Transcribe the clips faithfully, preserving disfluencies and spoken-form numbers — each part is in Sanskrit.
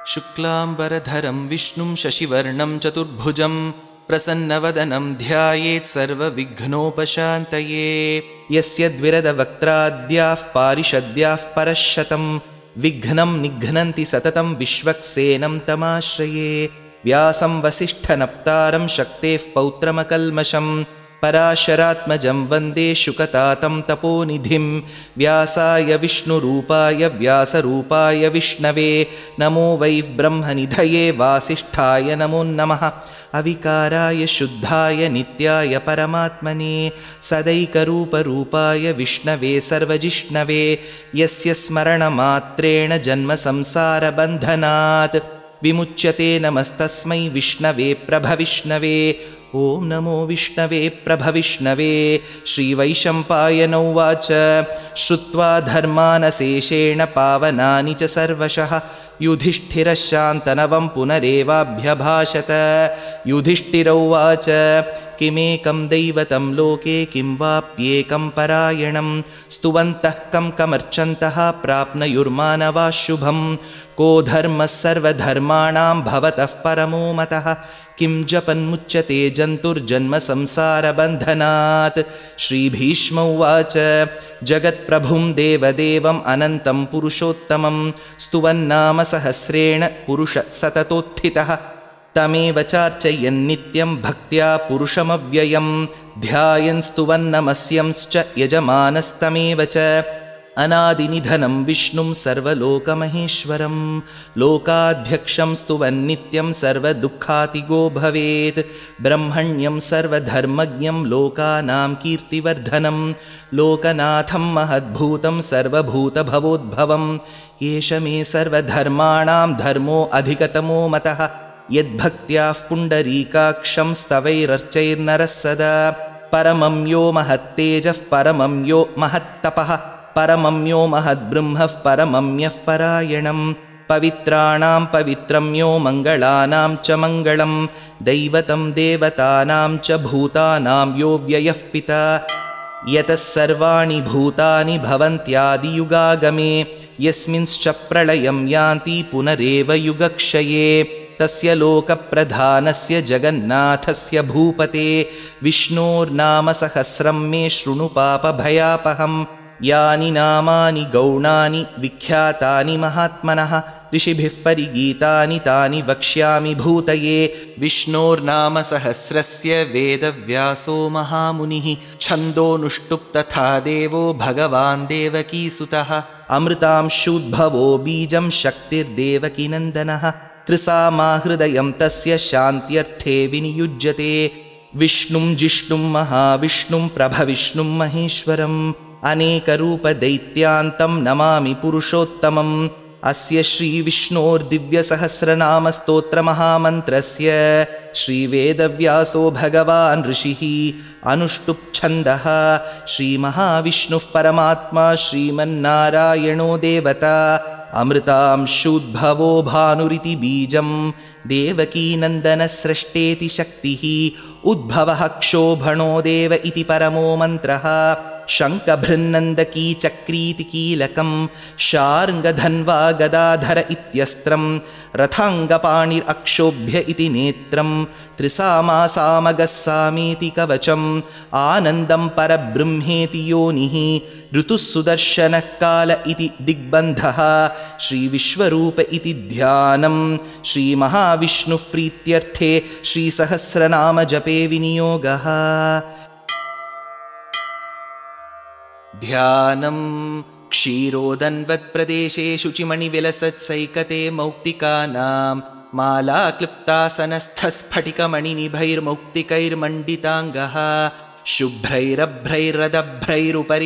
शुक्लांबरधरं विष्णुं शशिवर्णं चतुर्भुजं प्रसन्नवदनं ध्यायेत् सर्वविघ्नोपशान्तये। यस्य द्विरदवक्त्राद्याः पारिषद्याः परश्शतं विघ्नं निघ्नन्ति सततं विश्वक्सेनं तमाश्रये। व्यासं वसिष्ठनप्तारं शक्तेः पौत्रमकल्मषं पराशरात्मजं वन्दे शुकतातं तपोनिधिं। व्यासाय विष्णुरूपाय व्यासरूपाय विष्णवे नमो वै ब्रह्मनिधये वासिष्ठाय नमो नमः। अविकाराय शुद्धाय नित्याय परमात्मने सदैकरूपरूपाय विष्णवे सर्वजिष्णवे यस्य स्मरणमात्रेण जन्मसंसारबन्धनात् विमुच्यते। नमस्तस्मै विष्णवे प्रभविष्णवे। ॐ नमो विष्णवे प्रभविष्णवे। श्रीवैशम्पायन उवाच श्रुत्वा धर्मानशेषेण पावनानि च सर्वशः युधिष्ठिरः शान्तनवं पुनरेवाभ्यभाषत। युधिष्ठिर उवाच किमेकं दैवतं लोके किं वाप्येकं परायणं स्तुवन्तः कं कमर्चन्तः प्राप्नुयुर्मानवाः शुभं। को धर्मः सर्वधर्माणां भवतः परमो मतः किं जपन्मुच्यते जन्तुर्जन्मसंसारबन्धनात्। श्रीभीष्म उवाच जगत्प्रभुं देवदेवम् अनन्तं पुरुषोत्तमं स्तुवन्नाम सहस्रेण पुरुषः सततोत्थितः तमेव चार्चयन्नित्यं भक्त्या पुरुषमव्ययं ध्यायन् स्तुवन्नमस्यंश्च यजमानस्तमेव च। अनादिनिधनं विष्णुं सर्वलोकमहेश्वरं लोकाध्यक्षं स्तुवन्नित्यं सर्वदुःखातिगो भवेत्। ब्रह्मण्यं सर्वधर्मज्ञं लोकानां कीर्तिवर्धनं लोकनाथं महद्भूतं सर्वभूतभवोद्भवं। एष मे सर्वधर्माणां धर्मो अधिकतमो मतः यद्भक्त्याः पुण्डरीकाक्षं स्तवैरर्चैर्नरः सदा। परमं यो महत्तेजः परमं यो महत्तपः परमं यो महद्ब्रह्मः परमं यः परायणं। पवित्राणां पवित्रं यो मङ्गलानां च मङ्गलं दैवतं देवतानां च भूतानां यो व्ययः पिता। यतः सर्वाणि भूतानि भवन्त्यादियुगागमे यस्मिंश्च प्रलयं यान्ति पुनरेव युगक्षये। तस्य लोकप्रधानस्य जगन्नाथस्य भूपते विष्णोर्नाम सहस्रं मे शृणु पापभयापहम्। यानि नामानि गौणानि विख्यातानि महात्मनः ऋषिभिः परिगीतानि तानि वक्ष्यामि भूतये। विष्णोर्नाम सहस्रस्य वेदव्यासो महामुनिः छन्दोनुष्टुप् तथा देवो भगवान् देवकीसुतः। अमृतांशूद्भवो बीजं शक्तिर्देवकीनन्दनः त्रिसामाहृदयं तस्य शान्त्यर्थे विनियुज्यते। विष्णुं जिष्णुं महाविष्णुं प्रभविष्णुं महेश्वरम् अनेकरूपदैत्यान्तं नमामि पुरुषोत्तमम्। अस्य श्रीविष्णोर्दिव्यसहस्रनामस्तोत्रमहामन्त्रस्य श्रीवेदव्यासो भगवान् ऋषिः अनुष्टुप्छन्दः। श्रीमहाविष्णुः परमात्मा श्रीमन्नारायणो देवता अमृतांशूद्भवो भानुरिति बीजं देवकीनन्दनस्रष्टेति शक्तिः उद्भवः क्षोभणो देव इति परमो मन्त्रः। शङ्खभृन्नन्दकी चक्रीति कीलकं शार्ङ्गधन्वा गदाधर इत्यस्त्रं रथाङ्गपाणिरक्षोभ्य इति नेत्रं त्रिसामासामगः सामेति कवचम् आनन्दं परब्रह्मेति योनिः ऋतुः सुदर्शनः काल इति दिग्बन्धः। श्रीविश्वरूप इति ध्यानं श्रीमहाविष्णुः प्रीत्यर्थे श्रीसहस्रनामजपे विनियोगः। ध्यानं क्षीरोदन्वत्प्रदेशे शुचिमणिविलसत्सैकते मौक्तिकानां मालाक्लिप्तासनस्थस्फटिकमणिनिभैर्मौक्तिकैर्मण्डिताङ्गः शुभ्रैरभ्रैरदभ्रैरुपरि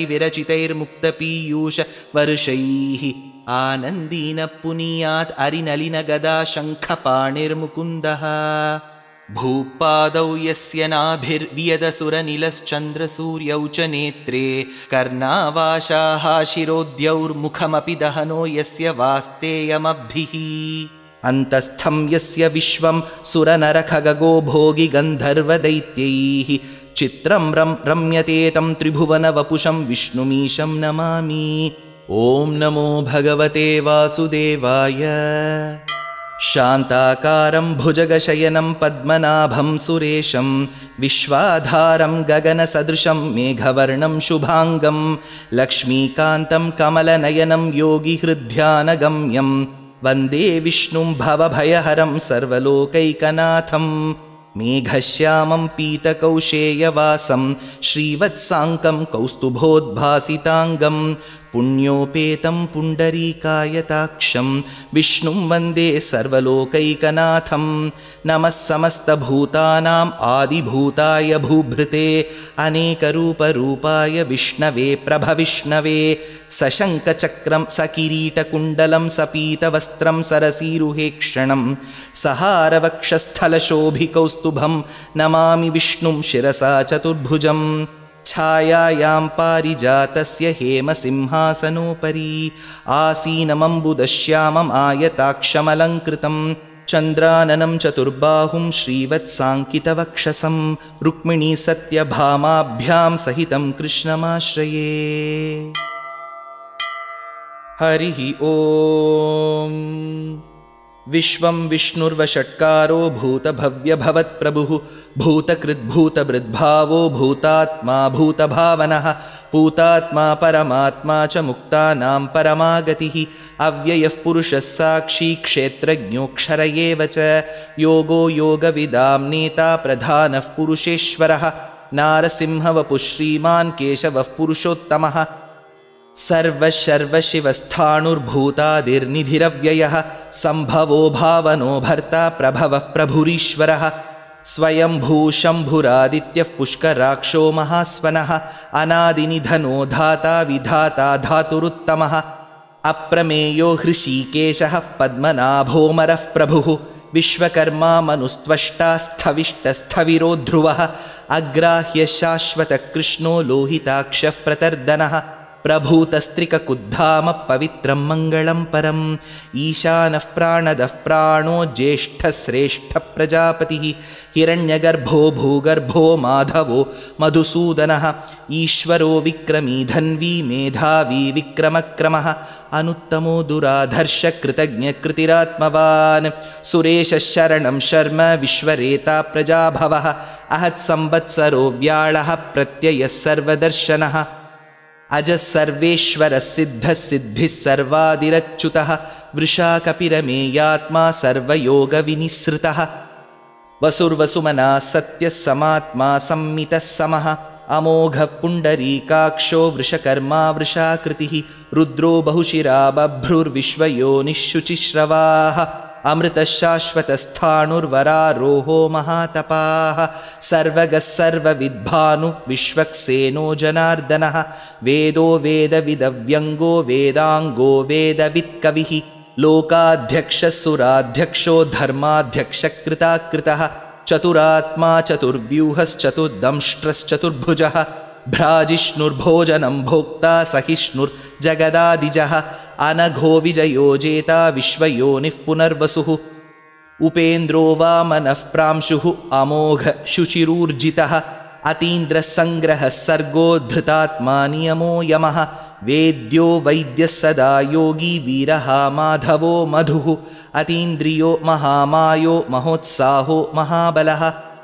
विरचितैर्मुक्तपीयूषवर्षैः आनन्दीन पुनीयात् अरिनलिनगदा शङ्खपाणिर्मुकुन्दः। भूपादौ यस्य नाभिर्वियदसुरनिलश्चन्द्रसूर्यौ च नेत्रे कर्णावाशाः शिरोद्यौर्मुखमपि दहनो यस्य वास्तेयमब्धिः। अन्तस्थं यस्य विश्वं सुरनरखगो भोगि गन्धर्वदैत्यैः चित्रं रं रम्यते तं त्रिभुवनवपुषं विष्णुमीशं नमामि। ॐ नमो भगवते वासुदेवाय। शान्ताकारं भुजगशयनं पद्मनाभं सुरेशं विश्वाधारं गगनसदृशं मेघवर्णं शुभाङ्गं लक्ष्मीकान्तं कमलनयनं योगिहृद्ध्यानगम्यं वन्दे विष्णुं भवभयहरं सर्वलोकैकनाथं मेघश्यामं पीतकौशेयवासं श्रीवत्साङ्कं कौस्तुभोद्भासिताङ्गं पुण्योपेतं पुण्डरीकायताक्षं विष्णुं वन्दे सर्वलोकैकनाथं नमः समस्तभूतानाम् आदिभूताय भूभृते अनेकरूपरूपाय विष्णवे प्रभविष्णवे सशङ्खचक्रं सकिरीटकुण्डलं सपीतवस्त्रं सरसीरुहेक्षणं सहारवक्षस्थलशोभिकौस्तुभं नमामि विष्णुं शिरसा चतुर्भुजं छायायां पारिजातस्य हेमसिंहासनोपरि आसीनमम्बुदश्यामम् आयताक्षमलङ्कृतं चन्द्राननं चतुर्बाहुं श्रीवत्साङ्कितवक्षसं रुक्मिणी सत्यभामाभ्यां सहितं कृष्णमाश्रये। हरिः ॐ। विश्वं विष्णुर्वषट्कारो भूतभव्यभवत्प्रभुः भूतकृद्भूतभृद्भावो भूतात्मा भूतभावनः भूतात्मा परमात्मा च मुक्तानां परमागतिः अव्ययः पुरुषः साक्षी क्षेत्रज्ञोऽक्षर एव च योगो योगविदां नेता प्रधानः पुरुषेश्वरः नारसिंहवपुः श्रीमान् केशवः पुरुषोत्तमः सर्वशर्वशिवस्थाणुर्भूतादिर्निधिरव्ययः सम्भवो भावनो भर्ता प्रभवः प्रभुरीश्वरः स्वयंभू शम्भुरादित्यः पुष्कराक्षो महास्वनः अनादिनिधनो धाता विधाता धातुरुत्तमः अप्रमेयो हृषीकेशः पद्मनाभोमरः प्रभुः विश्वकर्मा मनुस्त्वष्टा स्थविष्टस्थविरो ध्रुवः अग्राह्य शाश्वतकृष्णो लोहिताक्षः प्रतर्दनः प्रभूतस्त्रिककुद्धाम पवित्रं मङ्गलं परम् ईशानः प्राणदः प्राणो ज्येष्ठश्रेष्ठप्रजापतिः हिरण्यगर्भो भूगर्भो माधवो मधुसूदनः ईश्वरो विक्रमी धन्वी मेधावी विक्रमक्रमः अनुत्तमो दुराधर्षकृतज्ञकृतिरात्मवान् सुरेशः शरणं शर्म विश्वरेता प्रजाभवः अहत्संवत्सरो व्याळः प्रत्ययः सर्वदर्शनः अजः सर्वेश्वरः सिद्धः सिद्धिः सर्वादिरच्युतः वृषा कपिरमेयात्मा सर्वयोगविनिसृतः वसुर्वसुमना सत्यः समात्मा संमितः समः अमोघः पुण्डरीकाक्षो वृषकर्मा वृषाकृतिः रुद्रो बहुशिरा बभ्रुर्विश्वयोनिः शुचिश्रवाः अमृतः शाश्वतस्थाणुर्वरारोहो महातपाः सर्वगः सर्वविद्भानु विश्वक्सेनो जनार्दनः वेदो वेदविदव्यङ्गो वेदाङ्गो वेदवित्कविः लोकाध्यक्षः सुराध्यक्षो धर्माध्यक्षकृताकृतः चतुरात्मा चतुर्व्यूहश्चतुर्दंष्ट्रश्चतुर्भुजः भ्राजिष्णुर्भोजनं भोक्ता सहिष्णुर्जगदादिजः अनघो विजयो जेता विश्वयोनिः पुनर्वसुः उपेन्द्रो वामनः प्रांशुः अमोघ शुचिरूर्जितः अतीन्द्रसङ्ग्रहः सर्गो धृतात्मा नियमो यमः वेद्यो वैद्यः सदा योगी वीरः माधवो मधुः अतीन्द्रियो महामायो महोत्साहो महाबलः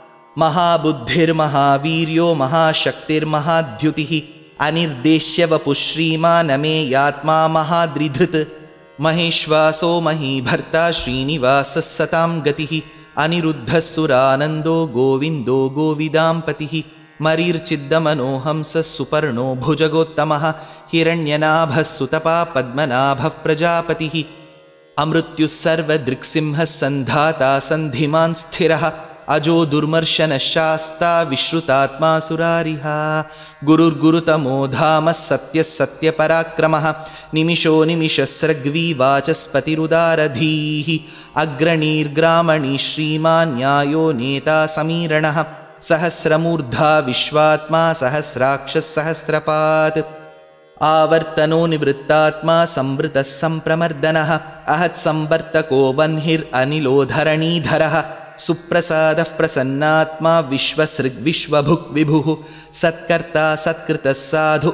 महाबुद्धिर्महावीर्यो महाशक्तिर्महाद्युतिः अनिर्देश्य वपुः श्रीमानमेयात्मा महाद्रिधृत् महेश्वासो महीभर्ता श्रीनिवासः सतां गतिः अनिरुद्धः सुरानन्दो गोविन्दो गोविदाम्पतिः मरीर्चिद्दमनोहंसः सुपर्णो भुजगोत्तमः हिरण्यनाभः सुतपा पद्मनाभः प्रजापतिः अमृत्युः सर्वदृक्सिंहः सन्धाता सन्धिमान् स्थिरः अजो दुर्मर्शनः शास्ता विश्रुतात्मा सुरारिः गुरुर्गुरुतमो धामः सत्यः सत्यपराक्रमः निमिषो निमिषस्रग्वी वाचस्पतिरुदारधीः अग्रणीर्ग्रामणी श्रीमान् न्यायो नेता समीरणः सहस्रमूर्धा विश्वात्मा सहस्राक्षः सहस्रपात् आवर्तनो निवृत्तात्मा संवृतः सम्प्रमर्दनः अहत्संवर्तको वह्निरनिलो धरणीधरः सुप्रसादः प्रसन्नात्मा विश्वसृग्विश्वभुक् विभुः सत्कर्ता सत्कृतः साधु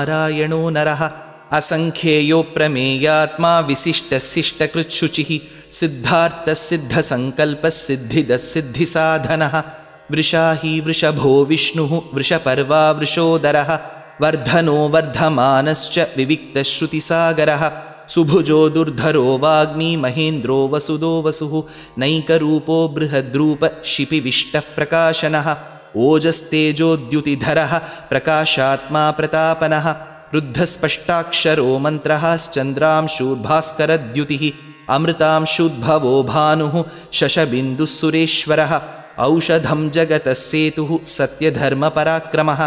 जह्नुन्नारायणो नरः असङ्ख्येयो प्रमेयात्मा विशिष्टशिष्टकृच्छुचिः सिद्धार्थसिद्धसङ्कल्पसिद्धिदसिद्धिसाधनः वृषाही वृषभो विष्णुः वृषपर्वा वृषोदरः वर्धनो वर्धमानश्च विविक्तश्रुतिसागरः सुभुजो दुर्धरो वाग्मी महेन्द्रो वसुदो वसुः नैकरूपो बृहद्रूप शिपिविष्टः प्रकाशनः ओजस्तेजोद्युतिधरः प्रकाशात्मा प्रतापनः रुद्धस्पष्टाक्षरो मन्त्रः श्चन्द्रांशूर्भास्करद्युतिः अमृतांशुद्भवो भानुः शशबिन्दुः सुरेश्वरः औषधं जगतः सेतुः सत्यधर्मपराक्रमः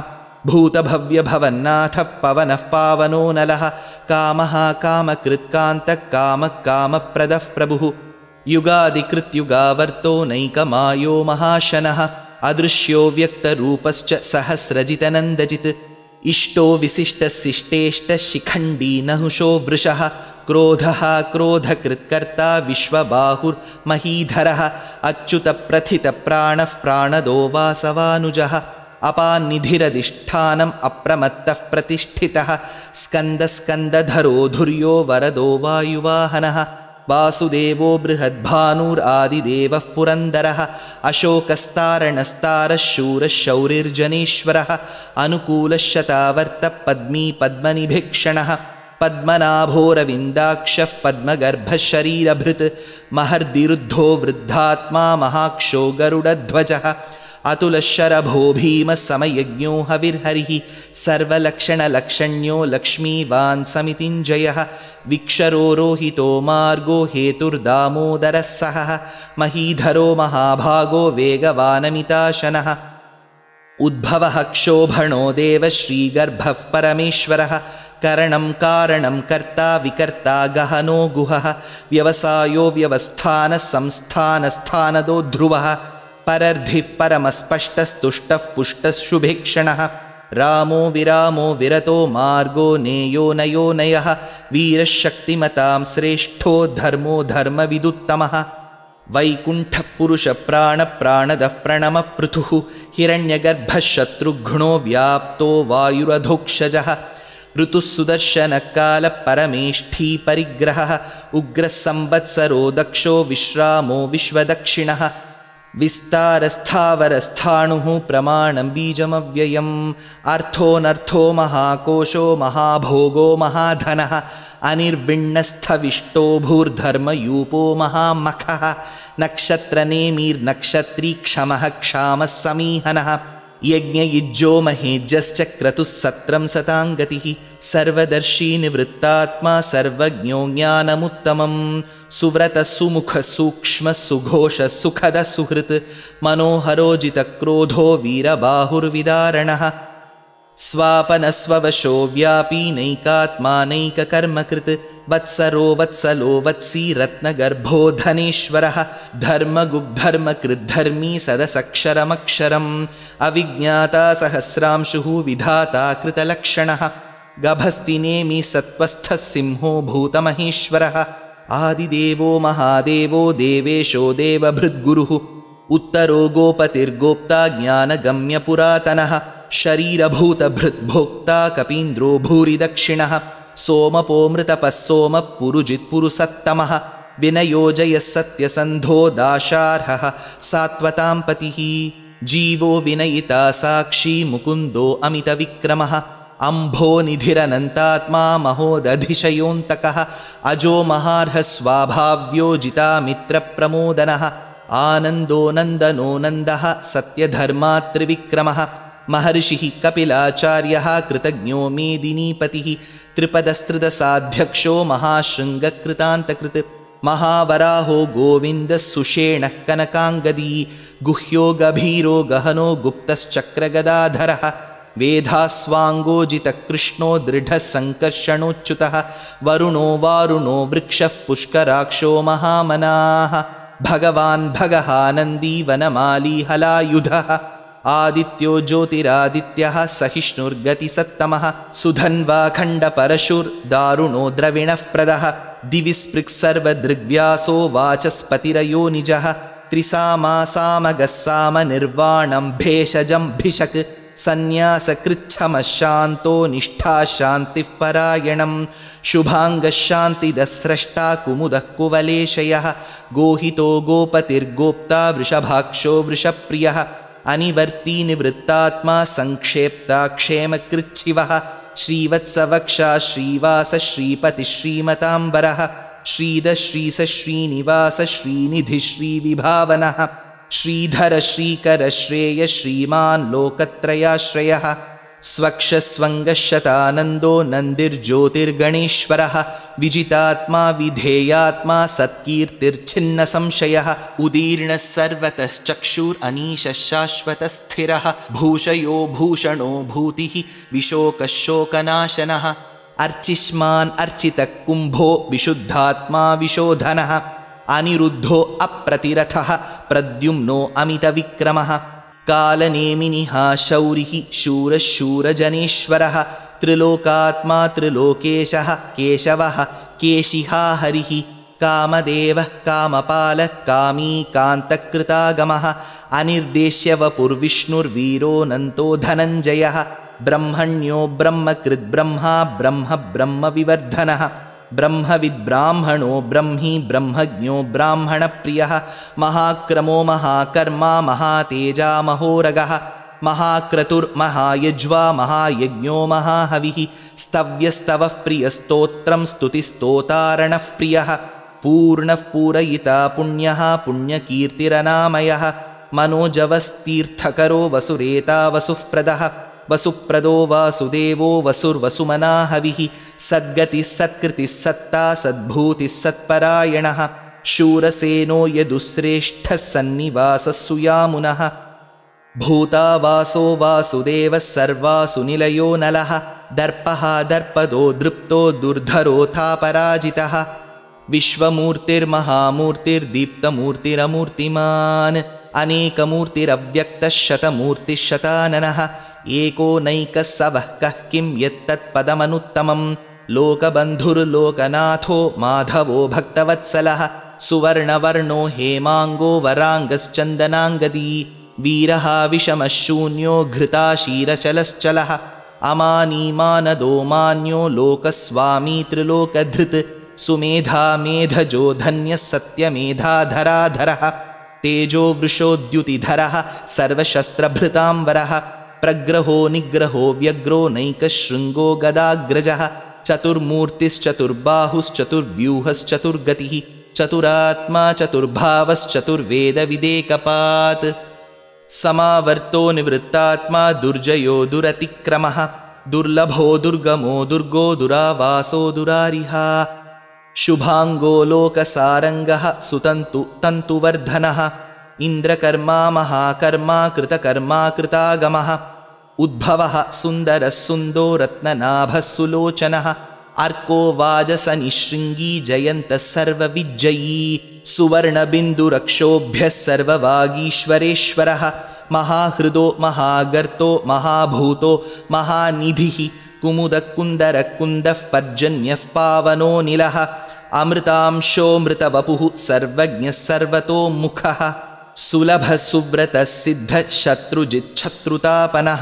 भूतभव्यभवन्नाथः पवनः पावनो नलः कामः कामकृत्कान्तः कामः कामप्रदः प्रभुः युगादिकृत्युगावर्तो नैकमायो महाशनः अदृश्यो व्यक्तरूपश्च सहस्रजितनन्दजित् इष्टो विशिष्टशिष्टेष्टशिखण्डी नहुषो वृषः क्रोधः क्रोधकृत्कर्ता विश्वबाहुर्महीधरः अच्युतप्रथितप्राणः प्राणदो वासवानुजः अपान्निधिरधिष्ठानम् अप्रमत्तः प्रतिष्ठितः स्कन्दस्कन्दधरो धुर्यो वरदो वायुवाहनः वासुदेवो बृहद्भानुरादिदेवः पुरन्दरः अशोकस्तारणस्तारः शूरः शौरिर्जनेश्वरः अनुकूलशतावर्तः पद्मी पद्मनिभीक्षणः पद्मनाभोरविन्दाक्षः पद्मगर्भः शरीरभृत् महर्दिरुद्धो वृद्धात्मा महाक्षो गरुडध्वजः अतुलशरभो भीमः समयज्ञो हविर्हरिः सर्वलक्षणलक्षण्यो लक्ष्मीवान् समितिञ्जयः विक्षरो रोहितो मार्गो हेतुर्दामोदरः सहः महीधरो महाभागो वेगवानमिताशनः उद्भवः क्षोभणो देवः श्रीगर्भः परमेश्वरः करणं कारणं कर्ता विकर्ता गहनो गुहः व्यवसायो व्यवस्थानः संस्थानस्थानदो ध्रुवः परर्धिः परमस्पष्टस्तुष्टः पुष्टः शुभेक्षणः रामो विरामो विरतो मार्गो नेयो नयो नयः वीरशक्तिमतां श्रेष्ठो धर्मो धर्मविदुत्तमः वैकुण्ठपुरुषप्राणप्राणदः प्रणमपृथुः हिरण्यगर्भः शत्रुघ्नो व्याप्तो वायुरधोक्षजः ऋतुः सुदर्शनकालः परमेष्ठी परिग्रहः उग्रः संवत्सरो दक्षो विश्रामो विश्वदक्षिणः विस्तारस्थावरस्थाणुः प्रमाणं बीजमव्ययम् अर्थोऽनर्थो महाकोशो महाभोगो महाधनः अनिर्विण्णस्थविष्टो भूर्धर्मयूपो महामखः नक्षत्रनेमिर्नक्षत्री क्षमः क्षामः समीहनः यज्ञयुज्यो महेज्यश्च क्रतुः सत्रं सताङ्गतिः सर्वदर्शी निवृत्तात्मा सर्वज्ञो ज्ञानमुत्तमं सुव्रतः सुमुखः सूक्ष्मः सुघोषः सुखदः सुहृत् मनोहरोजितक्रोधो वीरबाहुर्विदारणः स्वापनस्ववशो व्यापी नैकात्मानैककर्मकृत् वत्सरो वत्सलो वत्सी रत्नगर्भो धनेश्वरः धर्मगुब्धर्मकृद्धर्मी सदसक्षरमक्षरम् अविज्ञाता सहस्रांशुः विधाता कृतलक्षणः गभस्तिनेमि सत्त्वस्थः सिंहो भूतमहेश्वरः आदिदेवो महादेवो देवेशो देवभृद्गुरुः उत्तरो गोपतिर्गोप्ता ज्ञानगम्यपुरातनः शरीरभूतभृद्भोक्ता कपीन्द्रो भूरिदक्षिणः सोमपोमृतपः सोमः पुरुजित्पुरुसत्तमः विनयोजयः सत्यसन्धो दाशार्हः सात्वतां पतिः जीवो विनयिता साक्षी मुकुन्दो अमितविक्रमः अम्भो निधिरनन्तात्मा महोदधिशयोऽन्तकः अजो महार्हः स्वाभाव्यो जितामित्रप्रमोदनः आनन्दो नन्दनो नन्दः सत्यधर्मात्रिविक्रमः महर्षिः कपिलाचार्यः कृतज्ञो मेदिनीपतिः त्रिपदस्त्रिदशाध्यक्षो महाशृङ्गकृतान्तकृत् महावराहो गोविन्दः सुषेणः कनकाङ्गदी गुह्यो गभीरो गहनो गुप्तश्चक्रगदाधरः वेधास्वाङ्गोजितकृष्णो दृढः सङ्कर्षणोच्युतः वरुणो वारुणो वृक्षः पुष्कराक्षो महामनाः भगवान् भगहानन्दी वनमाली हलायुधः आदित्यो ज्योतिरादित्यः सहिष्णुर्गतिसत्तमः सुधन्वाखण्डपरशुर्दारुणो द्रविणः प्रदः दिविस्पृक्सर्वदृग्व्यासो वाचस्पतिरयो निजः त्रिसामासामगः सामनिर्वाणं भेषजं भिषक् सन्न्यासकृच्छमः शान्तो निष्ठा शान्तिः परायणं शुभाङ्गशान्तिदस्रष्टा कुमुदः कुवलेशयः गोहितो गोपतिर्गोप्ता वृषभाक्षो वृषप्रियः अनिवर्ती निवृत्तात्मा संक्षेप्ता क्षेमकृच्छिवः श्रीवत्सवक्षा श्रीवास श्रीपति श्रीमताम्बरः श्रीद श्रीस श्रीनिवास श्रीनिधि श्रीविभावनः श्रीधर श्रीकर श्रेय श्रीमान् लोकत्रयाश्रयः स्वक्षस्वङ्गशतानन्दो नन्दिर्ज्योतिर्गणेश्वरः विजितात्मा विधेयात्मा सत्कीर्तिर्छिन्नसंशयः उदीर्णः सर्वतश्चक्षुरनीशः शाश्वतस्थिरः भूषयो भूषणो भूतिः विशोकः शोकनाशनः अर्चिष्मान् अर्चितः कुम्भो विशुद्धात्मा विशोधनः अनिरुद्धो अप्रतिरथः प्रद्युम्नो अमितविक्रमः कालनेमिनिः शौरिः शूरः शूरजनेश्वरः त्रिलोकात्मा त्रिलोकेशः केशवः केशिहा हरिः कामदेवः कामपालः कामी कान्तकृतागमः अनिर्देश्य वपुर्विष्णुर्वीरोऽनन्तो धनञ्जयः ब्रह्मण्यो ब्रह्मकृद्ब्रह्मा ब्रह्म ब्रह्मविवर्धनः ब्रह्मविद्ब्राह्मणो ब्रह्मी ब्रह्मज्ञो ब्राह्मणप्रियः महाक्रमो महाकर्मा महातेजा महोरगः महाक्रतुर्महायज्वा महायज्ञो महाहविः स्तव्यस्तवः प्रियस्तोत्रं स्तुतिस्तोतारणः प्रियः पूर्णः पूरयिता पुण्यः पुण्यकीर्तिरनामयः मनोजवस्तीर्थकरो वसुरेता वसुःप्रदः वसुप्रदो वासुदेवो वसुर्वसुमनाहविः सद्गतिः सत्कृतिः सत्ता सद्भूतिः सत्परायणः शूरसेनो यदुश्रेष्ठः सन्निवासः सुयामुनः भूतावासो वासुदेवः सर्वासु निलयो नलः दर्पः दर्पदो दृप्तो दुर्धरोऽथापराजितः विश्वमूर्तिर्महामूर्तिर्दीप्तमूर्तिरमूर्तिमान् अनेकमूर्तिरव्यक्तः शतमूर्तिः शताननः एको नैकः सवः कः किं यत्तत्पदमनुत्तमं लोकबन्धुर्लोकनाथो माधवो भक्तवत्सलः सुवर्णवर्णो हेमाङ्गो वराङ्गश्चन्दनाङ्गदी वीरः विषमः शून्यो घृताशीरचलश्चलः अमानीमानदो मान्यो लोकस्वामी त्रिलोकधृत् सुमेधा मेधजो धन्यः सत्यमेधाधराधरः तेजो वृषोद्युतिधरः सर्वशस्त्रभृताम्बरः प्रग्रहो निग्रहो व्यग्रो नैकशृङ्गो गदाग्रजः चतुर्मूर्तिश्चतुर्बाहुश्चतुर्व्यूहश्चतुर्गतिः चतुरात्मा चतुर्भावश्चतुर्वेदविदेकपात् समावर्तो निवृत्तात्मा दुर्जयो दुरतिक्रमः दुर्लभो दुर्गमो दुर्गो दुरावासो दुरारिहा शुभाङ्गो लोकसारङ्गः सुतन्तु तन्तुवर्धनः इन्द्रकर्मा महाकर्मा कृतकर्मा कृतागमः उद्भवः सुन्दरः सुन्दो रत्ननाभः सुलोचनः अर्को वाजसनिशृङ्गी जयन्तः सर्वविज्जयी सुवर्णबिन्दुरक्षोभ्यः सर्ववागीश्वरेश्वरः महाहृदो महागर्तो महाभूतो महानिधिः कुमुदकुन्दरकुन्दः पर्जन्यः पावनो निलः अमृतांशोऽमृतवपुः सर्वज्ञः सर्वतोमुखः सुलभः सुव्रतः सिद्धः शत्रुजिच्छत्रुतापनः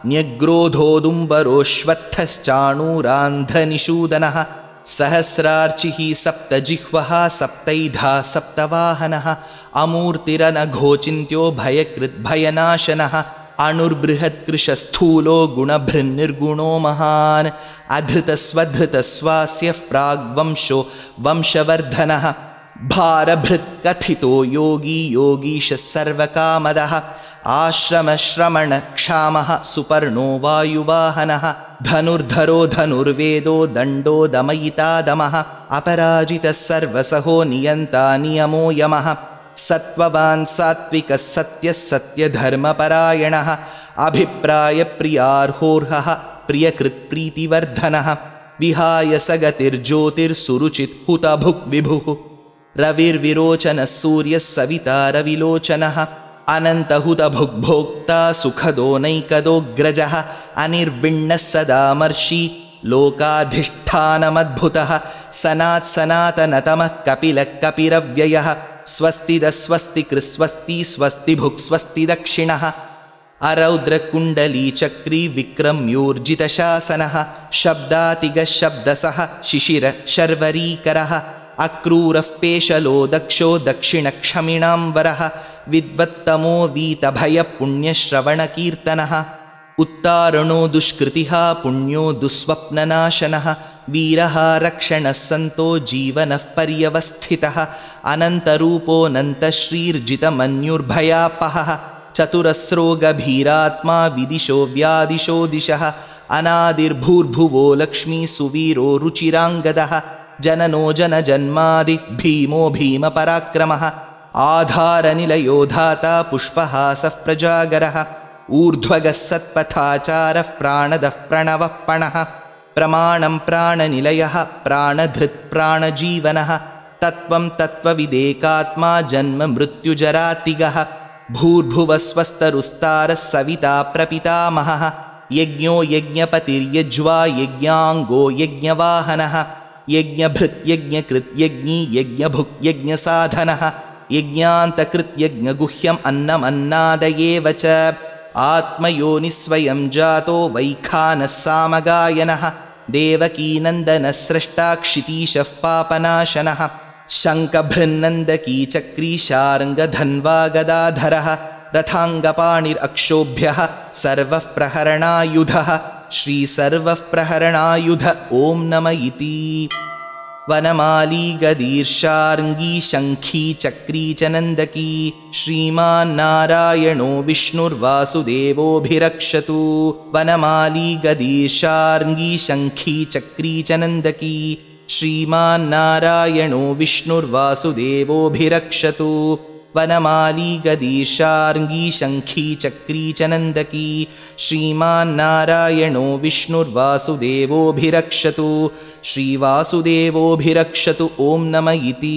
न्यग्रोधोदुम्बरोऽश्वत्थश्चाणूरान्ध्रनिषूदनः सहस्रार्चिः सप्तजिह्वः सप्तैधा सप्तवाहनः अमूर्तिरनघोचिन्त्यो भयकृद्भयनाशनः अणुर्बृहत्कृशस्थूलो गुणभृन्निर्गुणो महान् अधृतस्वधृतस्वास्यः प्राग्वंशो वंशवर्धनः भारभृत्कथितो योगी योगीशः सर्वकामदः आश्रमश्रमणक्षामः सुपर्णो वायुवाहनः धनुर्धरो धनुर्वेदो दण्डो दमयितादमः अपराजितः सर्वसहो नियन्ता नियमो यमः सत्त्ववान् सात्विकः सत्यः सत्यधर्मपरायणः अभिप्रायप्रियार्होर्हः प्रियकृत्प्रीतिवर्धनः विहाय सगतिर्ज्योतिर्सुरुचित् हुतभुक् विभुः रविर्विरोचनः सूर्यः सविता रविलोचनः अनन्तहुतभुग्भोक्ता सुखदो नैकदोऽग्रजः अनिर्विण्णः सदामर्षि लोकाधिष्ठानमद्भुतः सनात् सनातनतमः कपिलः कपिरव्ययः स्वस्तिदस्वस्ति कृस्वस्ति स्वस्ति भुक् स्वस्ति दक्षिणः अरौद्रकुण्डली चक्री विक्रम्योर्जितशासनः शब्दातिगः शब्दसः शिशिर शर्वरीकरः अक्रूरः पेशलो दक्षो दक्षिणक्षमिणाम्बरः विद्वत्तमो वीतभयपुण्यश्रवणकीर्तनः उत्तारणो दुष्कृतिः पुण्यो दुःस्वप्ननाशनः वीरः रक्षणः सन्तो जीवनः पर्यवस्थितः अनन्तरूपोऽनन्तश्रीर्जितमन्युर्भयापहः चतुरस्रो गभीरात्मा विदिशो व्यादिशो दिशः अनादिर्भूर्भुवो लक्ष्मी सुवीरो रुचिराङ्गदः जननो जनजन्मादि भीमो भीमपराक्रमः आधारनिलयो धाता पुष्पहासः प्रजागरः ऊर्ध्वगः सत्पथाचारः प्राणदः प्रणवः पणः प्रमाणं प्राणनिलयः प्राणधृत्प्राणजीवनः तत्त्वं तत्त्वविदेकात्मा जन्म मृत्युजरातिगः भूर्भुवस्वस्तरुस्तारः सविता प्रपितामहः यज्ञो यज्ञपतिर्यज्वा यज्ञाङ्गो यज्ञवाहनः यज्ञभृत्यज्ञकृत्यज्ञी यज्ञभुक्यज्ञसाधनः यज्ञान्तकृत्यज्ञगुह्यम् अन्नमन्नादयेव च आत्मयोनिस्वयं जातो वैखानः सामगायनः देवकीनन्दनः स्रष्टा क्षितीशः पापनाशनः शङ्खभृन्नन्दकी चक्री शार्ङ्गधन्वा गदाधरः रथाङ्गपाणिरक्षोभ्यः सर्वः प्रहरणायुधः श्रीसर्वः प्रहरणायुध ॐ नम इति वनमाली गदीर्षार्ङ्गी शङ्खी चक्री च नन्दकी श्रीमान्नारायणो विष्णुर्वासुदेवोऽभिरक्षतु वनमाली गदीर्षार्ङ्गी शङ्खी चक्री च नन्दकी श्रीमान्नारायणो विष्णुर्वासुदेवोऽभिरक्षतु वनमाली गदीर्षार्ङ्गी शङ्खी चक्री च नन्दकी श्रीमान्नारायणो विष्णुर्वासुदेवोऽभिरक्षतु श्रीवासुदेवोऽभिरक्षतु ॐ नम इति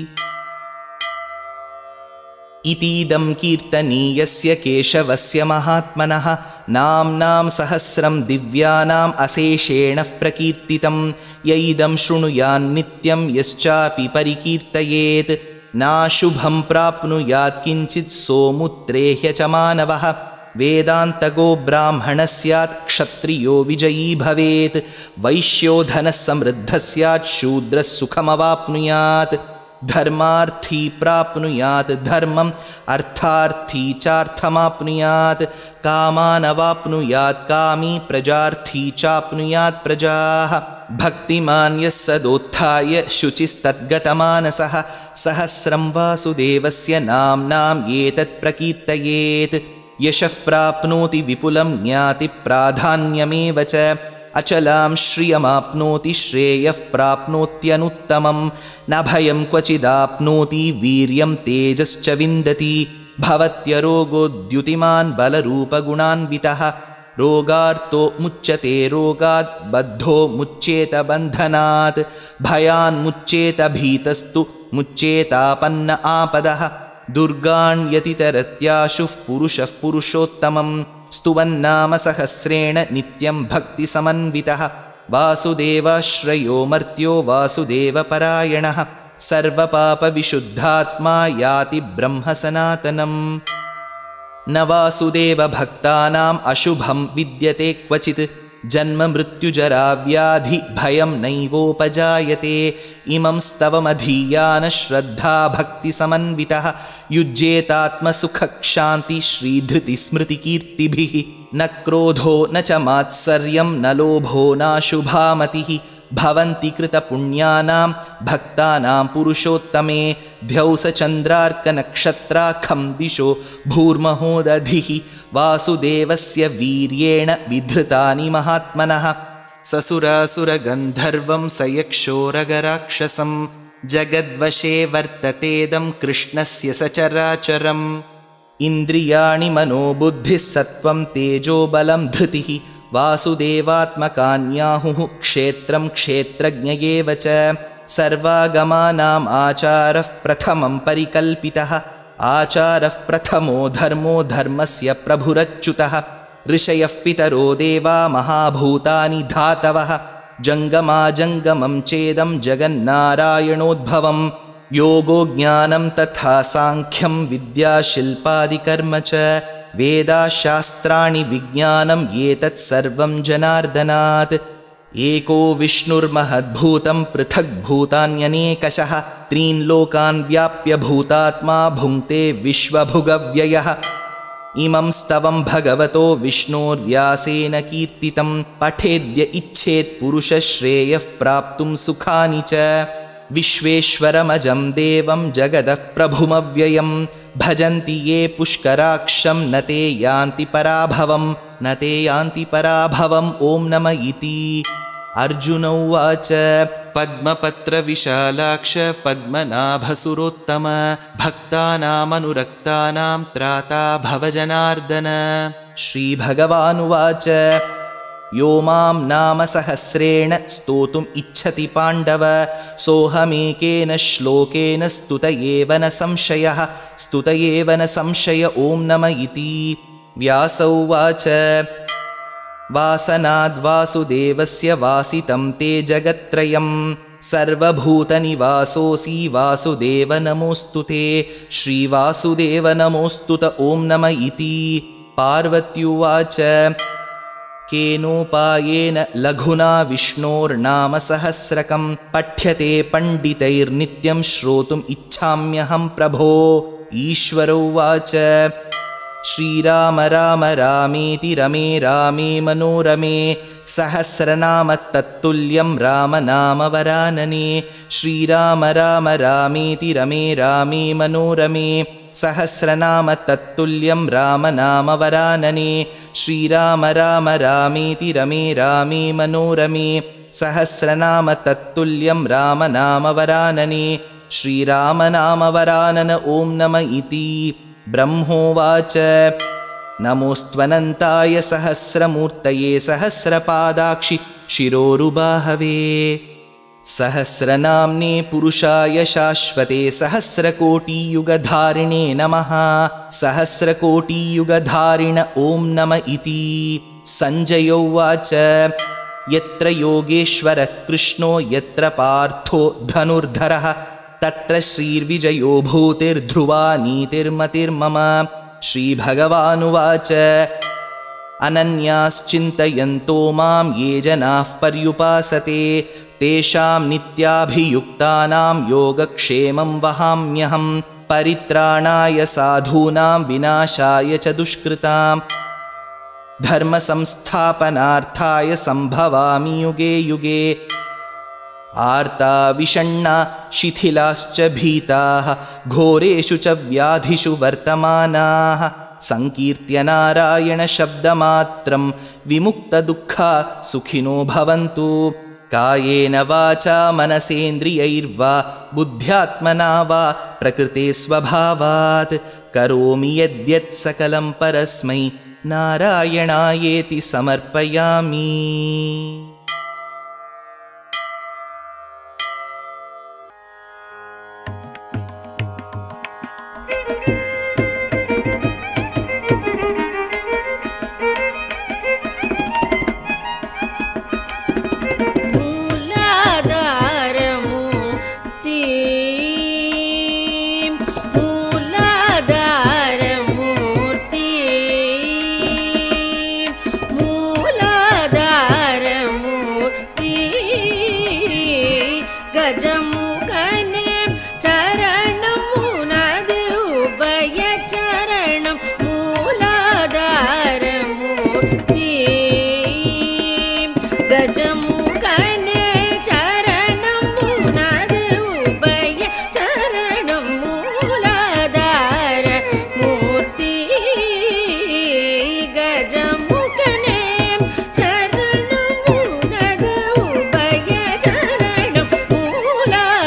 इतीदं कीर्तनीयस्य केशवस्य महात्मनः नाम्नां सहस्रं दिव्यानाम् अशेषेण प्रकीर्तितं य इदं शृणुयान्नित्यं यश्चापि परिकीर्तयेत् नाशुभं प्राप्नुयात् किञ्चित् सोमुत्रेह्य च मानवः वेदान्तगो ब्राह्मणः स्यात् क्षत्रियो विजयी भवेत् वैश्यो धनः समृद्धः स्यात् शूद्रः सुखमवाप्नुयात् धर्मार्थी प्राप्नुयात् धर्मम् अर्थार्थी चार्थमाप्नुयात् कामानवाप्नुयात् कामी प्रजार्थी चाप्नुयात् प्रजाः भक्तिमान् यः सदोत्थाय शुचिस्तद्गतमानसः सहस्रं वासुदेवस्य नाम्नाम् एतत् प्रकीर्तयेत् यशः प्राप्नोति विपुलं ज्ञाति प्राधान्यमेव च अचलां श्रियमाप्नोति श्रेयः प्राप्नोत्यनुत्तमं न भयं क्वचिदाप्नोति वीर्यं तेजश्च विन्दति भवत्यरोगोद्युतिमान् बलरूपगुणान्वितः रोगार्तो मुच्यते रोगात् बद्धो मुच्येत बन्धनात् भयान्मुच्येत भीतस्तु मुच्येतापन्न आपदः दुर्गाण्यतितरत्याशुः पुरुषः पुरुषोत्तमं स्तुवन्नाम सहस्रेण नित्यं भक्तिसमन्वितः वासुदेवाश्रयो मर्त्यो वासुदेवपरायणः सर्वपापविशुद्धात्मा याति ब्रह्म सनातनम् न वासुदेवभक्तानाम् अशुभं विद्यते क्वचित् जन्म मृत्युजरा व्याधि भयं नैवोपजायते इमं स्तवमधीयान श्रद्धा भक्तिसमन्वितः युज्येतात्मसुखक्षान्ति श्रीधृतिस्मृतिकीर्तिभिः न क्रोधो न च मात्सर्यं न लोभो नाशुभामतिः भवन्ति कृतपुण्यानां भक्तानां पुरुषोत्तमे ध्यौसचन्द्रार्कनक्षत्राखं दिशो भूर्महोदधिः वासुदेवस्य वीर्येण विधृतानि महात्मनः ससुरासुरगन्धर्वं सयक्षोरगराक्षसं जगद्वशे वर्ततेदं कृष्णस्य सचराचरम् इन्द्रियाणि मनोबुद्धिः सत्त्वं तेजोबलं धृतिः वासुदेवात्मकान्याहुः क्षेत्रं क्षेत्रज्ञ एव च सर्वागमानाम् आचारः प्रथमं परिकल्पितः आचारः प्रथमो धर्मो धर्मस्य प्रभुरच्युतः ऋषयः पितरो देवा महाभूतानि धातवः जङ्गमाजङ्गमं चेदं जगन्नारायणोद्भवं योगो ज्ञानं तथा साङ्ख्यं विद्याशिल्पादिकर्म च वेदाशास्त्राणि विज्ञानं एतत् सर्वं जनार्दनात् एको विष्णुर्महद्भूतं पृथग्भूतान्यनेकशः त्रीन् लोकान् व्याप्य भूतात्मा भुङ्क्ते विश्वभुगव्ययः इमं स्तवं भगवतो विष्णोर्व्यासेन कीर्तितं पठेद्य इच्छेत् पुरुषश्रेयः प्राप्तुं सुखानि च विश्वेश्वरमजं देवं जगदः प्रभुमव्ययं भजन्ति ये पुष्कराक्षं न ते यान्ति पराभवं न ते यान्ति पराभवम् ॐ नम इति। अर्जुन उवाच पद्मपत्रविशालाक्ष पद्मनाभसुरोत्तम भक्तानामनुरक्तानां त्राता भव जनार्दन। श्रीभगवानुवाच यो मां नाम सहस्रेण स्तोतुम् इच्छति पाण्डव सोऽहमेकेन श्लोकेन स्तुत एव न संशयः स्तुत एव न संशय ॐ नम इति। व्यास उवाच वासनाद्वासुदेवस्य वासितं ते जगत्त्रयं सर्वभूतनिवासोऽसि वासुदेव नमोऽस्तु ते श्रीवासुदेव नमोऽस्तु त ॐ नम इति। पार्वत्युवाच केनोपायेन लघुना विष्णोर्नाम सहस्रकं पठ्यते पण्डितैर्नित्यं श्रोतुम् इच्छाम्यहं प्रभो। ईश्वर उवाच श्रीराम राम रामेति रमे रामे मनोरमे सहस्रनाम तत्तुल्यं राम नाम वरानने। श्रीराम राम रामेति रमे रामे मनोरमे सहस्रनाम तत्तुल्यं राम नाम वरानने। श्रीराम राम रामेति रमे रामे मनोरमे सहस्रनाम तत्तुल्यं राम नाम वरानने। श्रीराम नाम वरानन ॐ नम इति। ब्रह्मोवाच नमोऽस्त्वनन्ताय सहस्रमूर्तये सहस्रपादाक्षि शिरोरुबाहवे सहस्रनाम्ने पुरुषाय शाश्वते सहस्रकोटियुगधारिणे नमः सहस्रकोटियुगधारिण ॐ नम इति। सञ्जय उवाच यत्र योगेश्वरः कृष्णो यत्र पार्थो धनुर्धरः तत्र श्रीर्विजयो भूतिर्ध्रुवा नीतिर्मतिर्मम। श्रीभगवानुवाच अनन्याश्चिन्तयन्तो मां ये जनाः पर्युपासते तेषां नित्याभियुक्तानां योगक्षेमं वहाम्यहं परित्राणाय साधूनां विनाशाय च दुष्कृतां धर्मसंस्थापनार्थाय सम्भवामि युगे युगे। आर्ता विषण्णा शिथिलाश्च भीताः घोरेषु च व्याधिषु वर्तमानाः संकीर्त्य नारायणशब्दमात्रं विमुक्तदुःखा सुखिनो भवन्तु। कायेन वाचा मनसेन्द्रियैर्वा बुद्ध्यात्मना वा प्रकृते स्वभावात् करोमि यद्यत् सकलं परस्मै नारायणायेति समर्पयामि। मूलाधार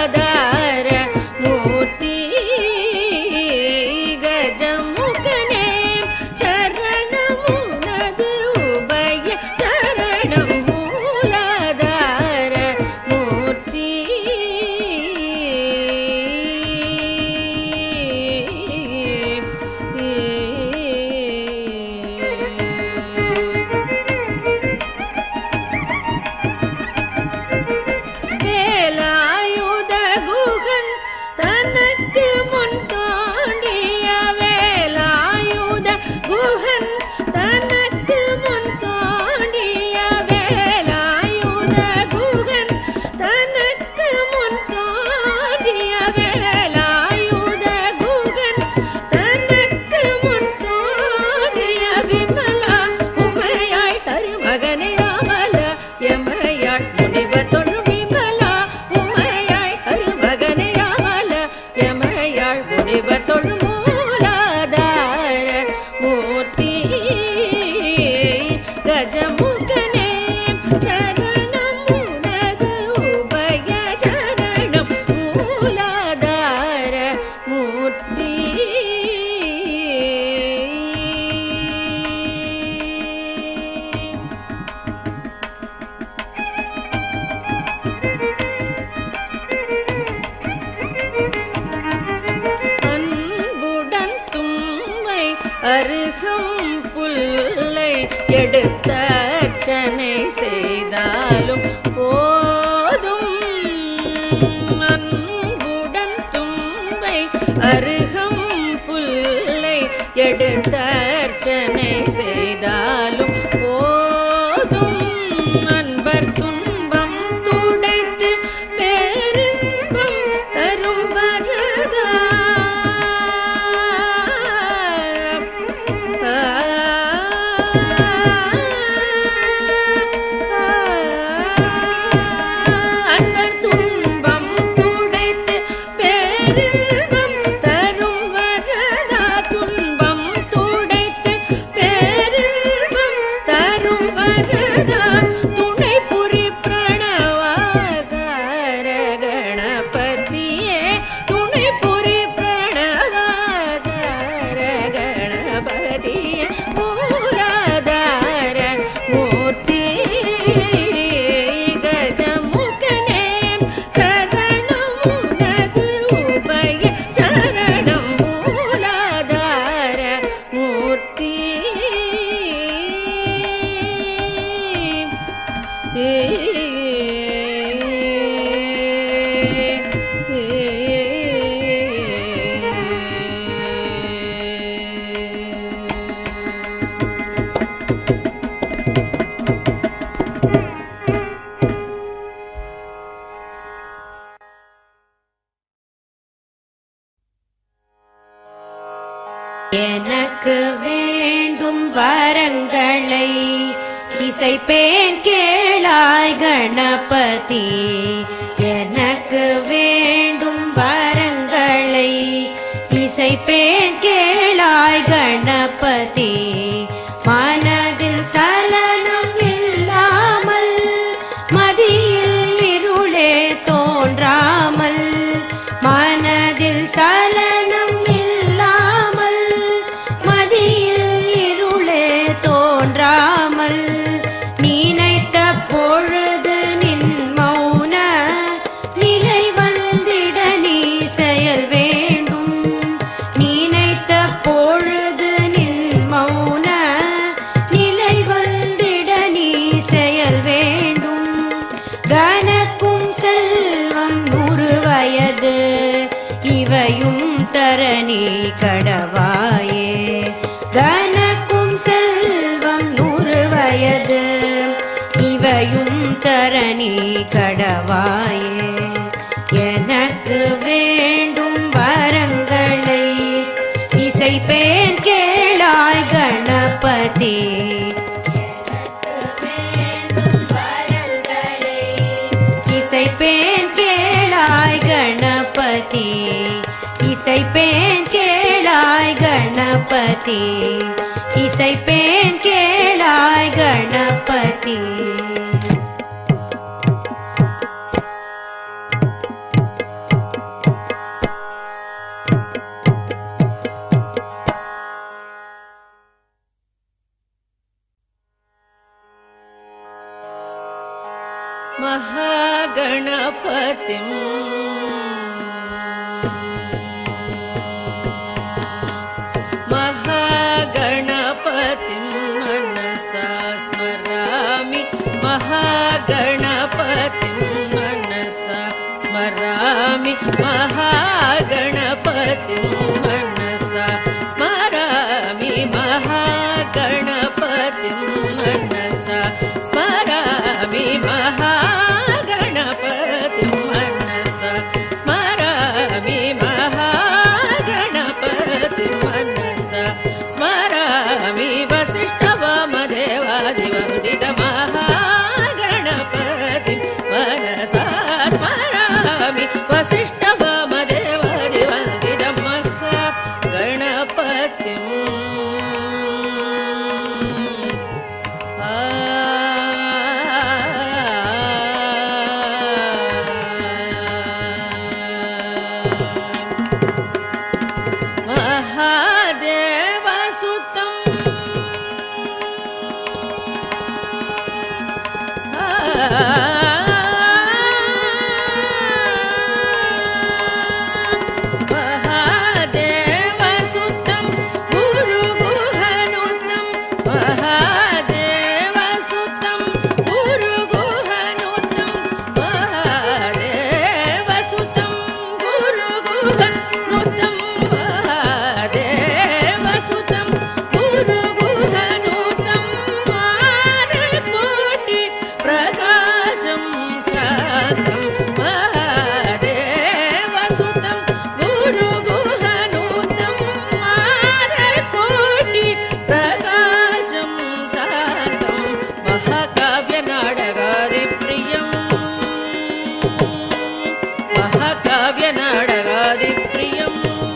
அருகம் புல்லை எடுத்த அர்ச்சனை செய்தாலும் போதும் அன்புடன் தும்பை அருகம் புல்லை எடுத்த அர்ச்சனை செய்தாலும் போதும் அன்பர் துன்பம் துடைத்து பேரின்பம் தரும் வரதா அன்பர் துன்பம் துடைத்து பேரின்பம் தரும் வரதா துன்பம் துடைத்து பேரின்பம் தரும் வரதா துணை புரி பிரணவாகார கணபதியே துணை புரி பிரணவாகார கணபதியே மூலாதார மூர்த்தி கஜமுகனே சரணமுனது உபய சரணம் மூலாதார மூர்த்தி ஏ எனக்கு வேண்டும் வரங்களை இசைப்பேன் கேளாய் கணபதி எனக்கு வேண்டும் வரங்களை இசைப்பேன் கேளாய் கணபதி மனதில் சலனம் இல்லாமல் மதியில் இருளே தோன்றாமல் மனதில் சலனம் இல்லாமல் மதியில் இருளே தோன்றாமல் நினைத்த பொழுது நின் மௌன நிலை வந்திட நீ செயல் வேண்டும் நினைத்த பொழுது நின் மௌன நிலை வந்திட நீ செயல் வேண்டும் கனக்கும் செல்வம் நூறு வயது இவையும் தரணி கடவாயே கனக்கும் செல்வம் நூறு வயது இவையும் தரணி கடவாயே எனக்கு வேண்டும் வரங்களை இசைப்பேன் கேளாய் கணபதி இசைப்பேன் கேளாய் கணபதி இசைப்பேன் கேளாய் கணபதி இசைப்பேன் கேளாய் கணபதி महागणपतिं महागणपतिं मनसा स्मरामि महागणपतिं मनसा स्मरामि महागणपतिं मनसा स्मरामि महागणपतिं मनसा स्मरामि महागणपतिं मनसा स्मरामि महागणपतिं मनसा स्मरामि वसिष्ठवामदेवादिवन्दित महागणपतिं मनसा स्मरामि वसिष्ठवामदेवादिवन्दित महागणपतिं महादेवसुतं महादेवसुतं गुरु गुरु महाकाव्यनाटकादिप्रियं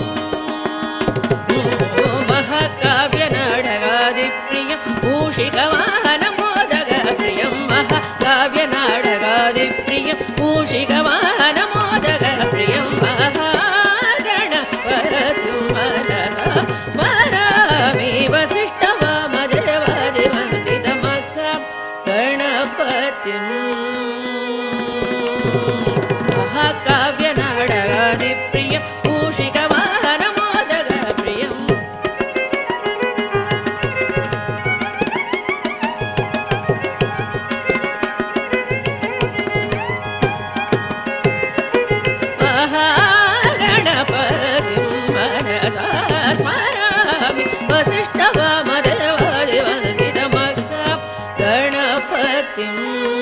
महाकाव्यनाटकादिप्रियं मूषिकवाहनमोदकप्रियं महाकाव्यनाटकादिप्रियं मूषिकवाहनमोदकप्रियं महागणपतिं मनसा स्मरामि वसिष्ठवामदेवादिवन्दितमहागणपतिं महाकाव्यनाटकादिप्रियं मूषिकवाहनमोदकप्रियं महागणपतिं मनसा स्मरामि वसिष्ठवामदेवादिवन्दितमहागणपतिं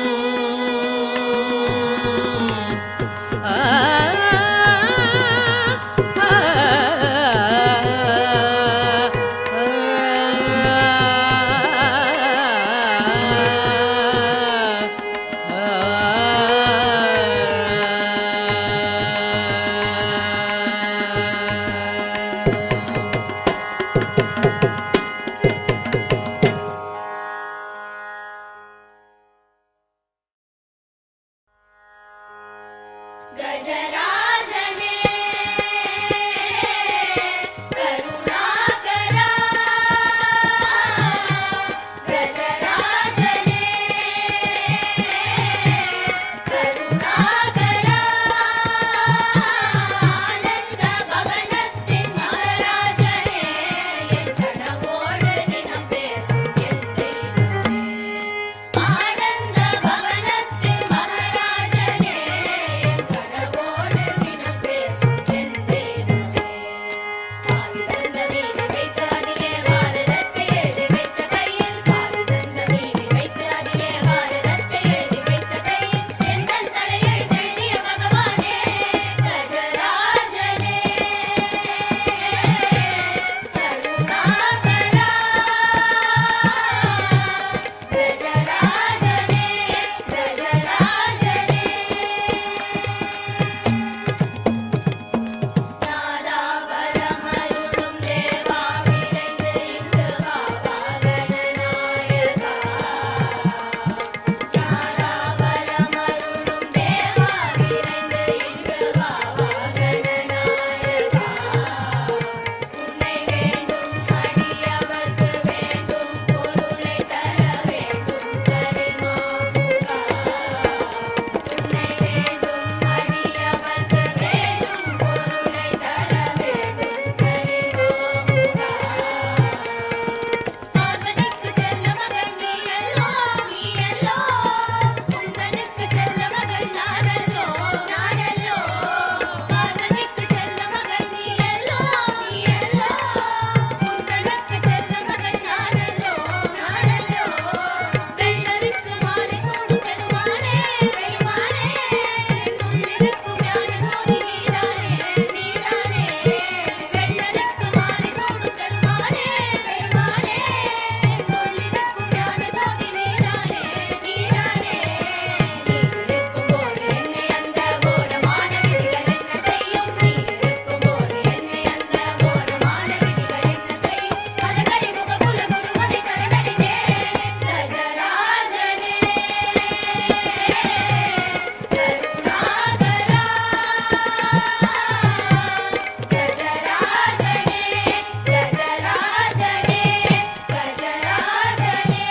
गजराजने करुणाकरा गजराजने करुणाकरा आनंद भवनत्तिन महाराजने एन कणवोडु दिனம் பேசும் என் தெய்வமே आनंद भवनत्तिन महाराजने एन कणवोडु दिனம் பேசும் என் தெய்வமே பாதி தந்த மீதி வைத்து அதிலே பாரதத்தை எழுதி வைத்த கையில் பாதி தந்த மீதி வைத்து அதிலே பாரதத்தை எழுதி வைத்த கையில் எந்தன் தலை எழுதெழுதிய பகவானே கஜராஜனே கருணாகரா கஜராஜனே கஜராஜனே நாதாபரமருளும் தேவா விரைந்து இங்கு வா வா கணநாயகா நாதாபரமருளும் தேவா விரைந்து இங்கு வா வா கணநாயகா உன்னை வேண்டும் அடியவர்க்கு வேண்டும் பொருளை தர வேண்டும் கரிமாமுகா உன்னை வேண்டும் அடியவர்க்கு வேண்டும் பொருளை தர வேண்டும் கரிமாமுகா பார்வதிக்கு செல்ல மகன் நீ அல்லோ நீ அல்லோ குந்தனுக்கு செல்ல மகன் நானல்லோ நானல்லோ பார்வதிக்கு செல்ல மகன் நீ அல்லோ நீ அல்லோ குந்தனுக்கு செல்ல மகன் நானல்லோ நானல்லோ வெள்ளருக்கு மாலை சூடும் பெருமானே பெருமானே என்னுள்ளிருக்கும் ஞான ஜோதி நீதானே நீதானே வெள்ளருக்கு மாலை சூடும் பெருமானே பெருமானே என்னுள்ளிருக்கும் ஞான ஜோதி நீதானே நீதானே நீ இருக்கும்போது என்னை அந்த கோரமான விதிகள் என்ன செய்யும் நீ இருக்கும்போது என்னை அந்த கோரமான விதிகள் என்ன செய்யும் மதகரிமுக குலகுருவனை சரணடைந்தேன் கஜராஜனே கருணாகரா கஜராஜனே கஜராஜனே கஜராஜனே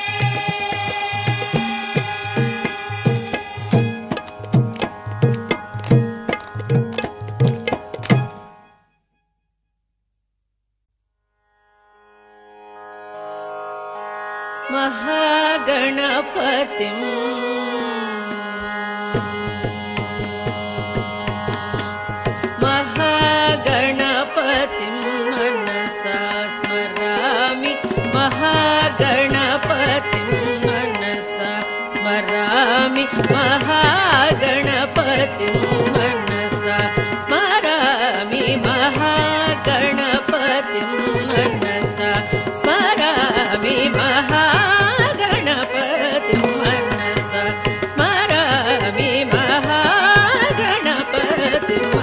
महागणपतिं महागणपतिं मनसा स्मरामि महागणपतिं मनसा स्मरामि महागणपतिं मनसा स्मरामि महागणपतिं मनसा स्मरामि महागणपतिं मनसा स्मरामि महागणपतिं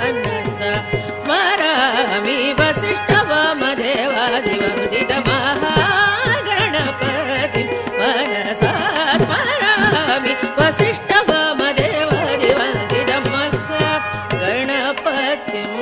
वसिष्ठवामदेवादिवन्दितमहागणपतिं मनसा स्मरामि वसिष्ठवामदेवादिवन्दितमहागणपतिम्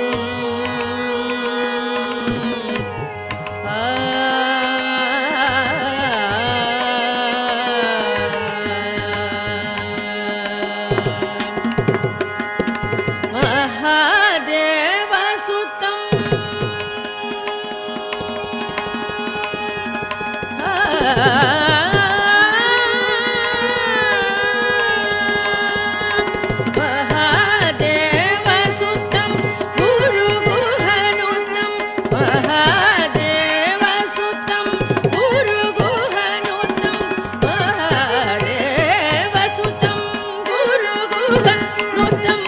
महादेवसुतं गुरुगुहनुतं महादेवसुतं गुरुगुहनुतं महादेवसुतं गुरुगुहनुतं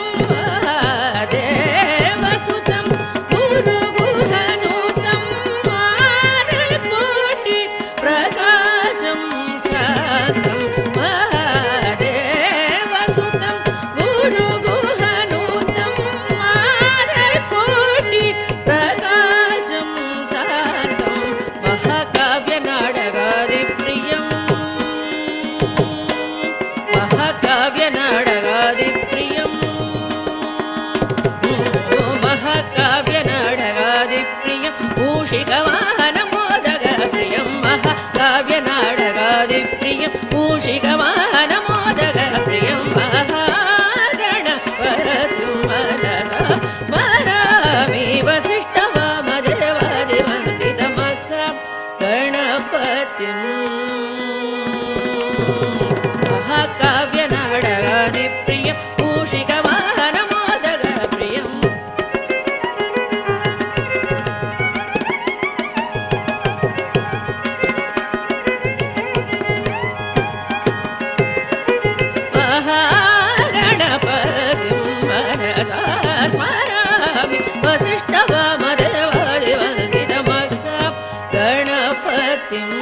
महादेवसुतं गुरुगुहनुतं मानकोटि प्रकाशं शान्तं महादेवसुतं गुरुगुहनुतं मानकोटि प्रकाशं शान्तं महाकाव्यनाटकादिप्रियं महाकाव्यनाटकादिप्रियं महाकाव्यनाटकादिप्रियं मूषिकवाहनमोदकप्रियं महाकाव्यनाटकादिप्रियं मूषिकवाहनमोदकप्रियं महागणपतिं मनसा स्मरामि वसिष्ठवामदेवादिवन्दितमहागणपतिम् महाकाव्यनाटकादिप्रियं मूषिकवाहनमोदकप्रियम् महागणपतिं मनसा स्मरामि वसिष्ठवामदेवादिवन्दितमहागणपतिम्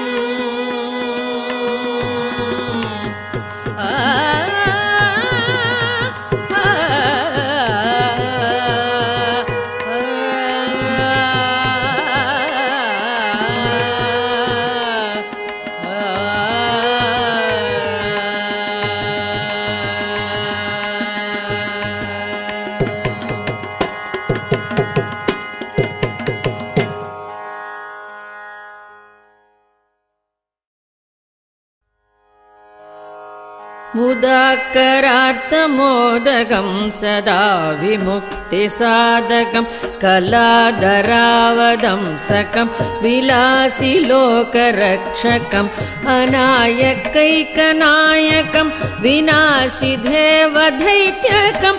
मुदाकरार्थमोदकं सदा विमुक्तिसाधकं कलाधरावदंसकं विलासिलोकरक्षकम् अनायकैकनायकं विनाशिदेवदैत्यकं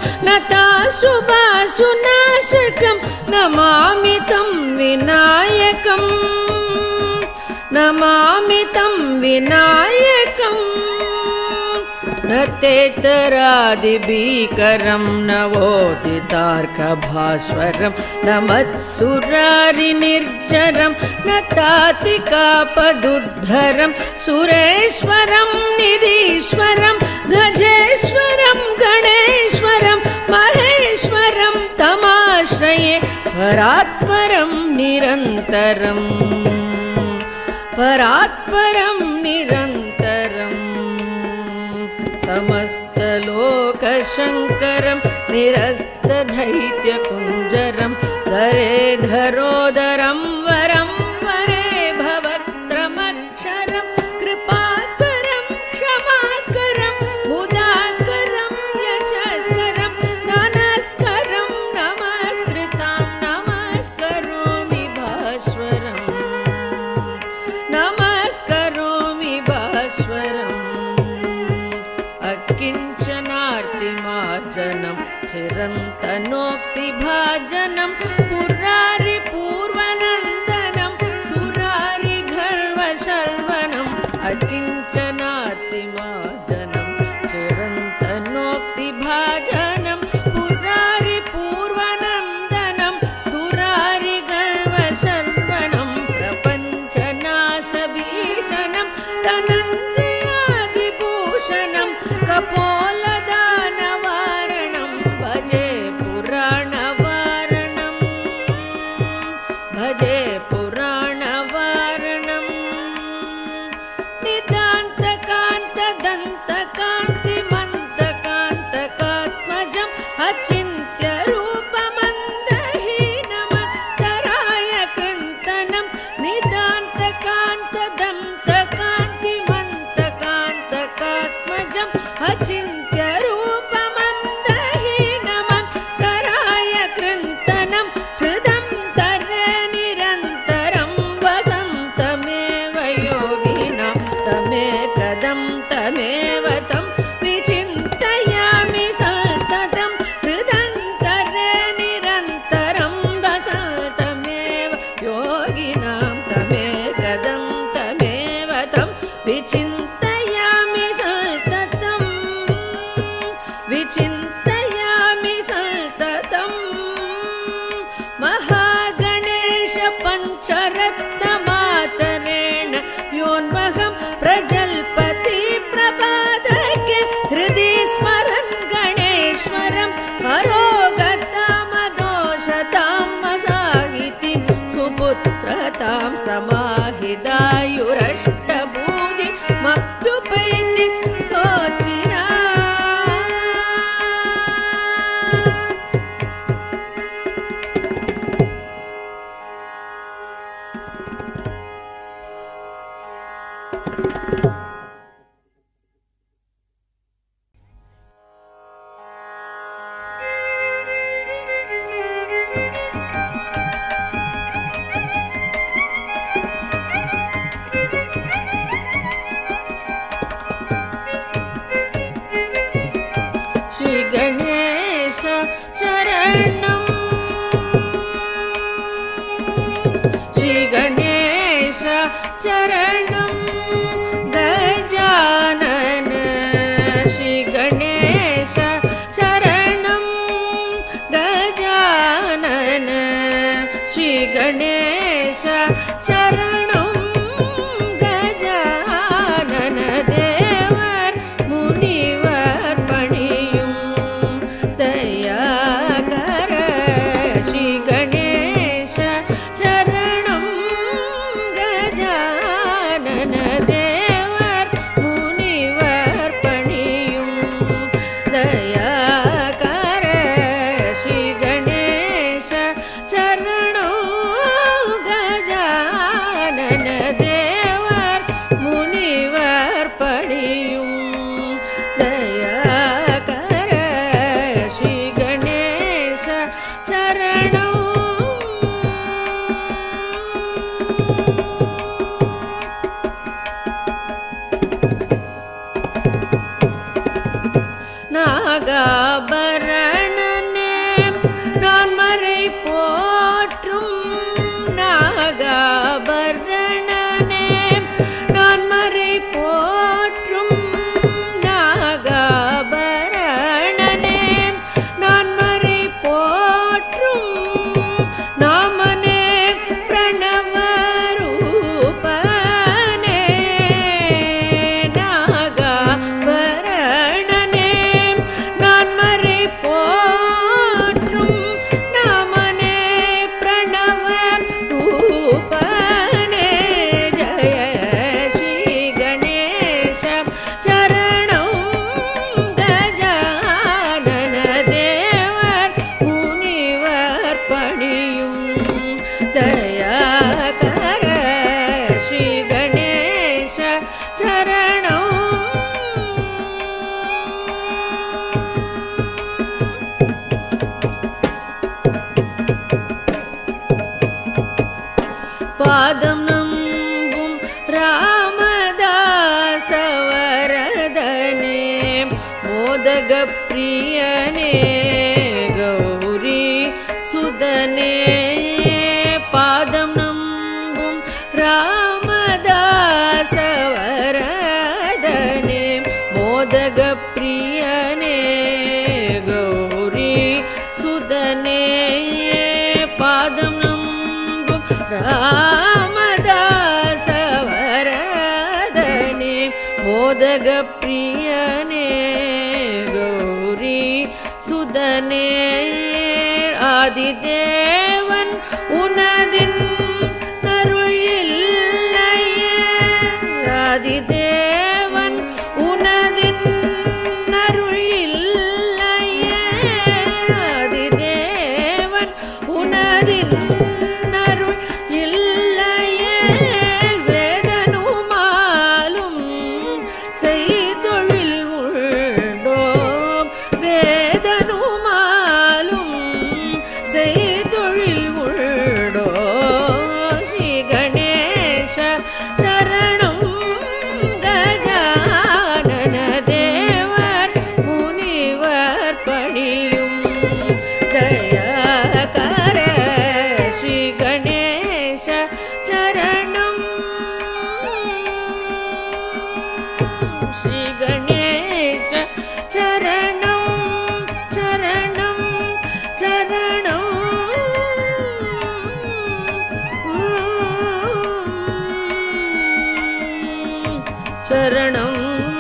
नताशुभाशुनाशकं नमामि तं विनायकं नमामि तं विनायकम् नतेतरादिभीकरं नवोदितार्कभास्वरं नमत्सुरारिनिर्जरं नतातिकापदुद्धरं सुरेश्वरं निधीश्वरं गजेश्वरं गणेश्वरं महेश्वरं तमाश्रये परात्परं निरन्तरं परात्परं निरन्तरम् समस्तलोकशङ्करं निरस्तदैत्यकुञ्जरं धरेधरोदरं वरं वरे भवत्रमक्षरं कृपाकरं क्षमाकरं मुदाकरं यशस्करं नमस्करं नमस्कृतां नमस्करोमि भास्वरं नमस्करोमि भास्वरम् अकिञ्चनार्तिमार्जनं चिरन्तनोक्तिभाजनं पुरारिपूर्वनन्दनं सुरारिगर्वशर्वणम् अकिञ्चनार्तिमार्जनं चिरन्तनोक्तिभाजनं पुरारिपूर्वनन्दनं सुरारिगर्वशर्वणं प्रपञ्चनाशभीषणं धनञ्जयादिभूषणं कपोलदानवारणं भजे पुराणवारणं अचिन्त्यरूपमन्दहीनमन्तराय कृन्तनं निदान्तकान्तदन्तकान्तिमन्तकान्तकात्मजम् अचिन्त्यरूपमन्दहीनमन्तराय कृन्तनं हृदं तरे निरन्तरं वसन्तमेव योगिनां तमेकदं तमेव तं विचिन्तयामि सततं हृदन्तरे निरन्तरं वसन्तमेव योगिनां तमेकदं तमेव तं विचिन्तयामि सततं विचिन्तयामि सततं महागणेश पञ्चरत्नमातरेण योन्वहं प्रजल्पति प्रपादके हृदि स्मरन् गणेश्वरं हरोगतामदोषतां मसाहिति सुपुत्रतां समाहिदायुरष्टभूतिमप्युपैति सोचिरा श्री गणेश चरणं श्री गणेश चरणं गजानन श्री गणेश चरणं गजानन श्री गणेश चरणं गजानन देवर मुनिवर पणियुं दयाकर श्री गणेश चरणं गजानन देवर मुनिवर पणियुं दयाकर श्री गणेश चरणं गजानन देवर मुनिवर पणियुं दयाकर श्री गणेश चरणं நாகாபரணனே நான் மறை போற்றும் நாகாபரணனே நான் மறை போற்றும் நாகாபரணனே நான் மறை போற்றும் நாமனே பிரணவ ரூபனே நாகாபரணனே நான் மறை போற்றும் நாமனே பிரணவ ரூபனே ஜய ஸ்ரீ கணேಶ चरणं गजानन देवर मुनिवर पणियुं दयाकर श्री गणेश चरणं पादं नम्बुं रामदासवरदने मोदगप्रियने गौरी सुदने पादं नम्बुं रामदासवरदने मोदगप्रियने गौरी सुदने पादं नम्बुं रामदासवरदने मोदगप्रियने गौरी सुदने आदिदेवन उनदिन अरुள் இல்லையே ஆதிதேவன் உனதின் அருள் இல்லையே ஆதிதேவன் சரணம்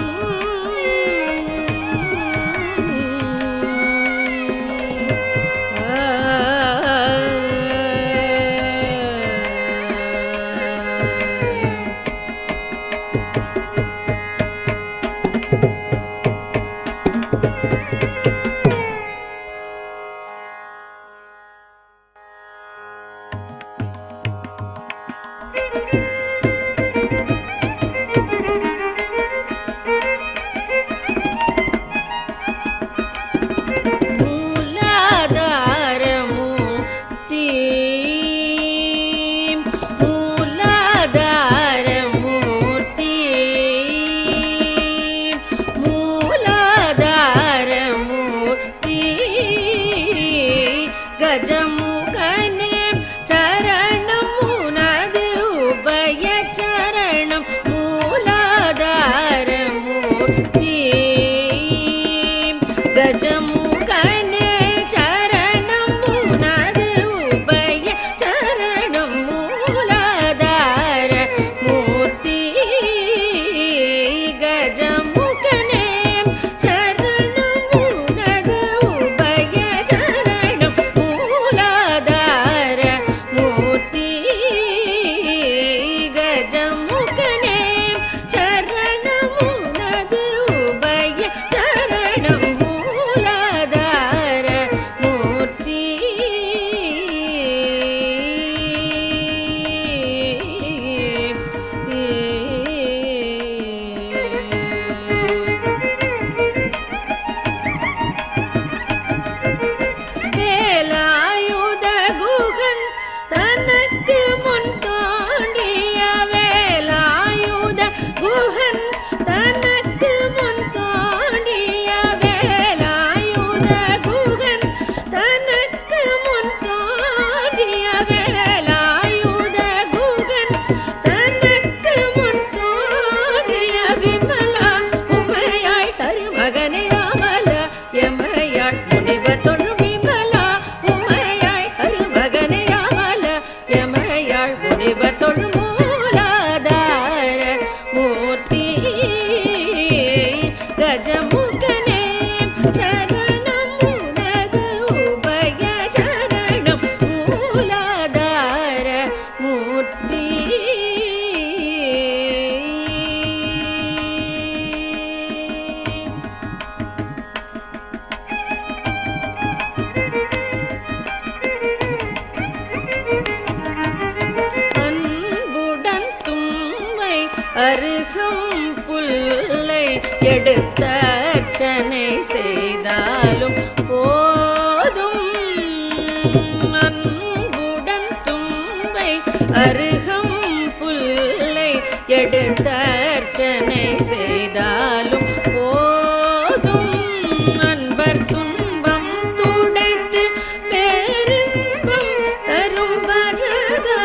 கஜமுகனே சரணம் உனது உபய சரணம் மூலாதார மூர்த்தி கஜமுகனே சரணம் உனது உபய சரணம் மூலாதார மூர்த்தி கஜமுகனே சரணம் உனது உபய சரணம் மூலாதார மூர்த்தி கஜமுகனே சரணம் உனது உபய சரணம் மூலாதார மூர்த்தி வேலாயுத குகன் தனக்கு முன் தோன்றிய வேலாயுத குகன் தனக்கு முன் தோன்றிய வேலாயுத குகன் தனக்கு முன் தோன்றிய வேலாயுத குகன் தனக்கு முன் தோன்றிய விமலா உமையாள் தருமகனே அமல எமையாள் முனிவர் தொழு விமலா உமையாள் தருமகனே அமல எமையாள் முனிவர் தொழு மூலாதார மூர்த்தி கஜமுகனே சரணம் உனது உபய சரணம் மூலாதார மூர்த்தி அன்புடன் தும்மை அருகம் புல்லை எடுத்த அர்ச்சனை செய்தாலும் போதும் அன்புடன் தும்பை அருகம் புல்லை எடுத்த அர்ச்சனை செய்தாலும் போதும் அன்பர் துன்பம் துடைத்து பேரின்பம் தரும் வரதா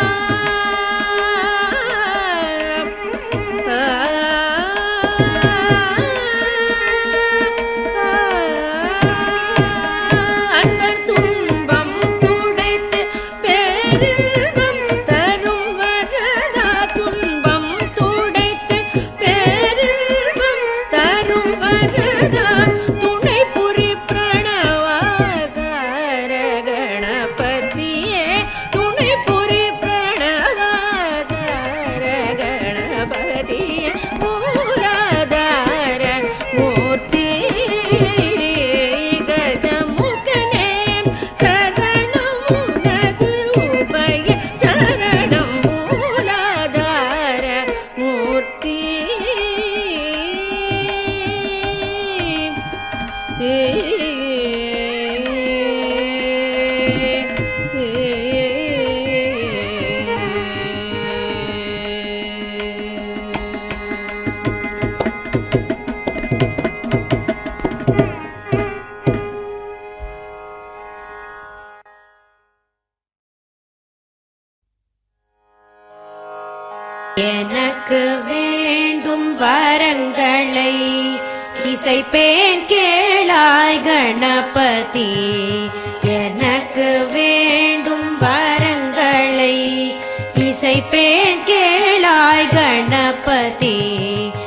அன்பர் துன்பம் துடைத்து பேரின்பம் தரும் வரதா துன்பம் துடைத்து பேரின்பம் தரும் வரதா துணை புரி பிரணவாகார கணபதியே துணை புரி பிரணவாகார கணபதியே மூலாதார மூர்த்தி கஜமுகனே சரணம் உனது உபய சரணம் மூலாதார மூர்த்தி எனக்கு வேண்டும் வரங்களை இசைப்பேன் கேளாய் கணபதி எனக்கு வேண்டும் வரங்களை இசைப்பேன் கேளாய் கணபதி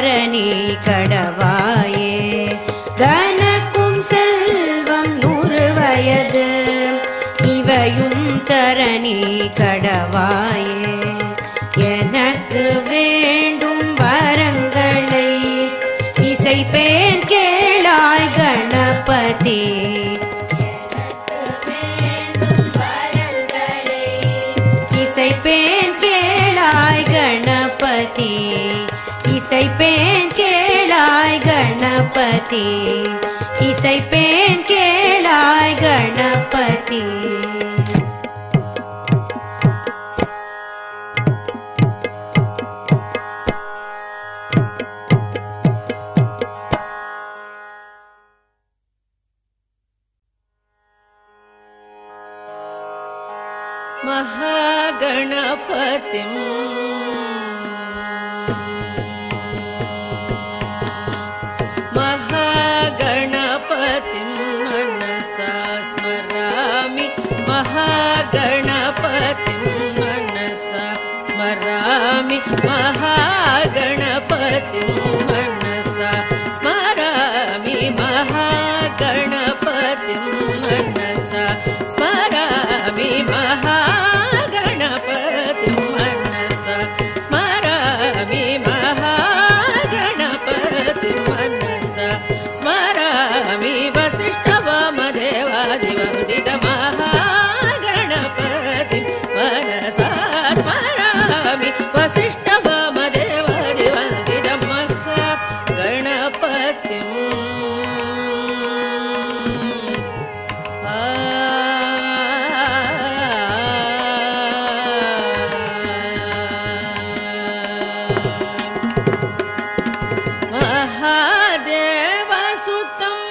தரணி கடவாயே கனக்கும் செல்வம் நூறு வயது இவையும் தரணி கடவாயே எனக்கு வேண்டும் வரங்களை இசைப்பேன் கேளாய் கணபதி இசைப்பேன் கேளாய் கணபதி இசைப்பேன் கேளாய் கணபதி இசைப்பேன் கேளாய் கணபதி महागणपतिं महागणपतिं मनसा स्मरामि महागणपतिं मनसा स्मरामि महागणपतिं मनसा स्मरामि महागणपतिं मनसा स्मरामि महागणपतिं मनसा स्मरामि महागणपतिं मनसा स्मरामि वसिष्ठवामदेवादिवन्दितमहागणपतिं मनसा स्मरामि वसिष्ठवामदेवादिवन्दितमहागणपतिं महादेवसुतं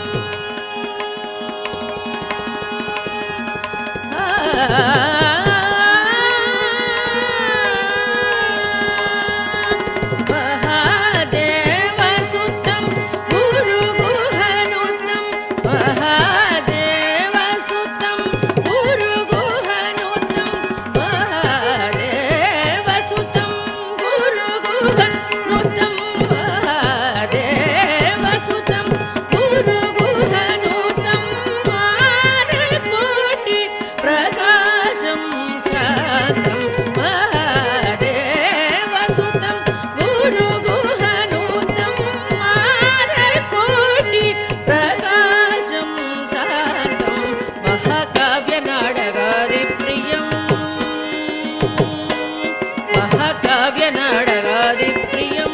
महादेवसुतं गुरुगुहनुतं महादेवसुतं गुरुगुहनुतं महादेवसुतं गुरुगुहनुतं महादेवसुतं गुरुगुहनुतं मानकोटि प्रकाशं शान्तं महादेवसुतं गुरुगुहनुतं मानकोटि प्रकाशं शान्तं महाकाव्यनाटकादिप्रियं महाकाव्यनाटकादिप्रियं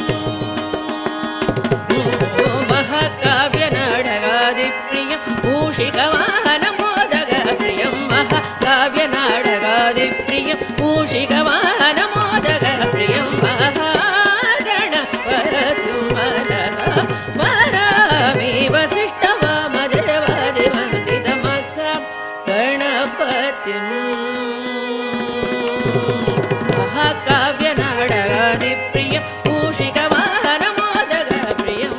महाकाव्यनाटकादिप्रियं मूषिकवाहनमोदकप्रियं महाकाव्यनाटकादिप्रियं मूषिकवाहनमोदकप्रियं महागणपतिं मनसा स्मरामि वसिष्ठवामदेवादिवन्दितमहागणपतिं महाकाव्यनाटकादिप्रियं मूषिकवाहनमोदकप्रियं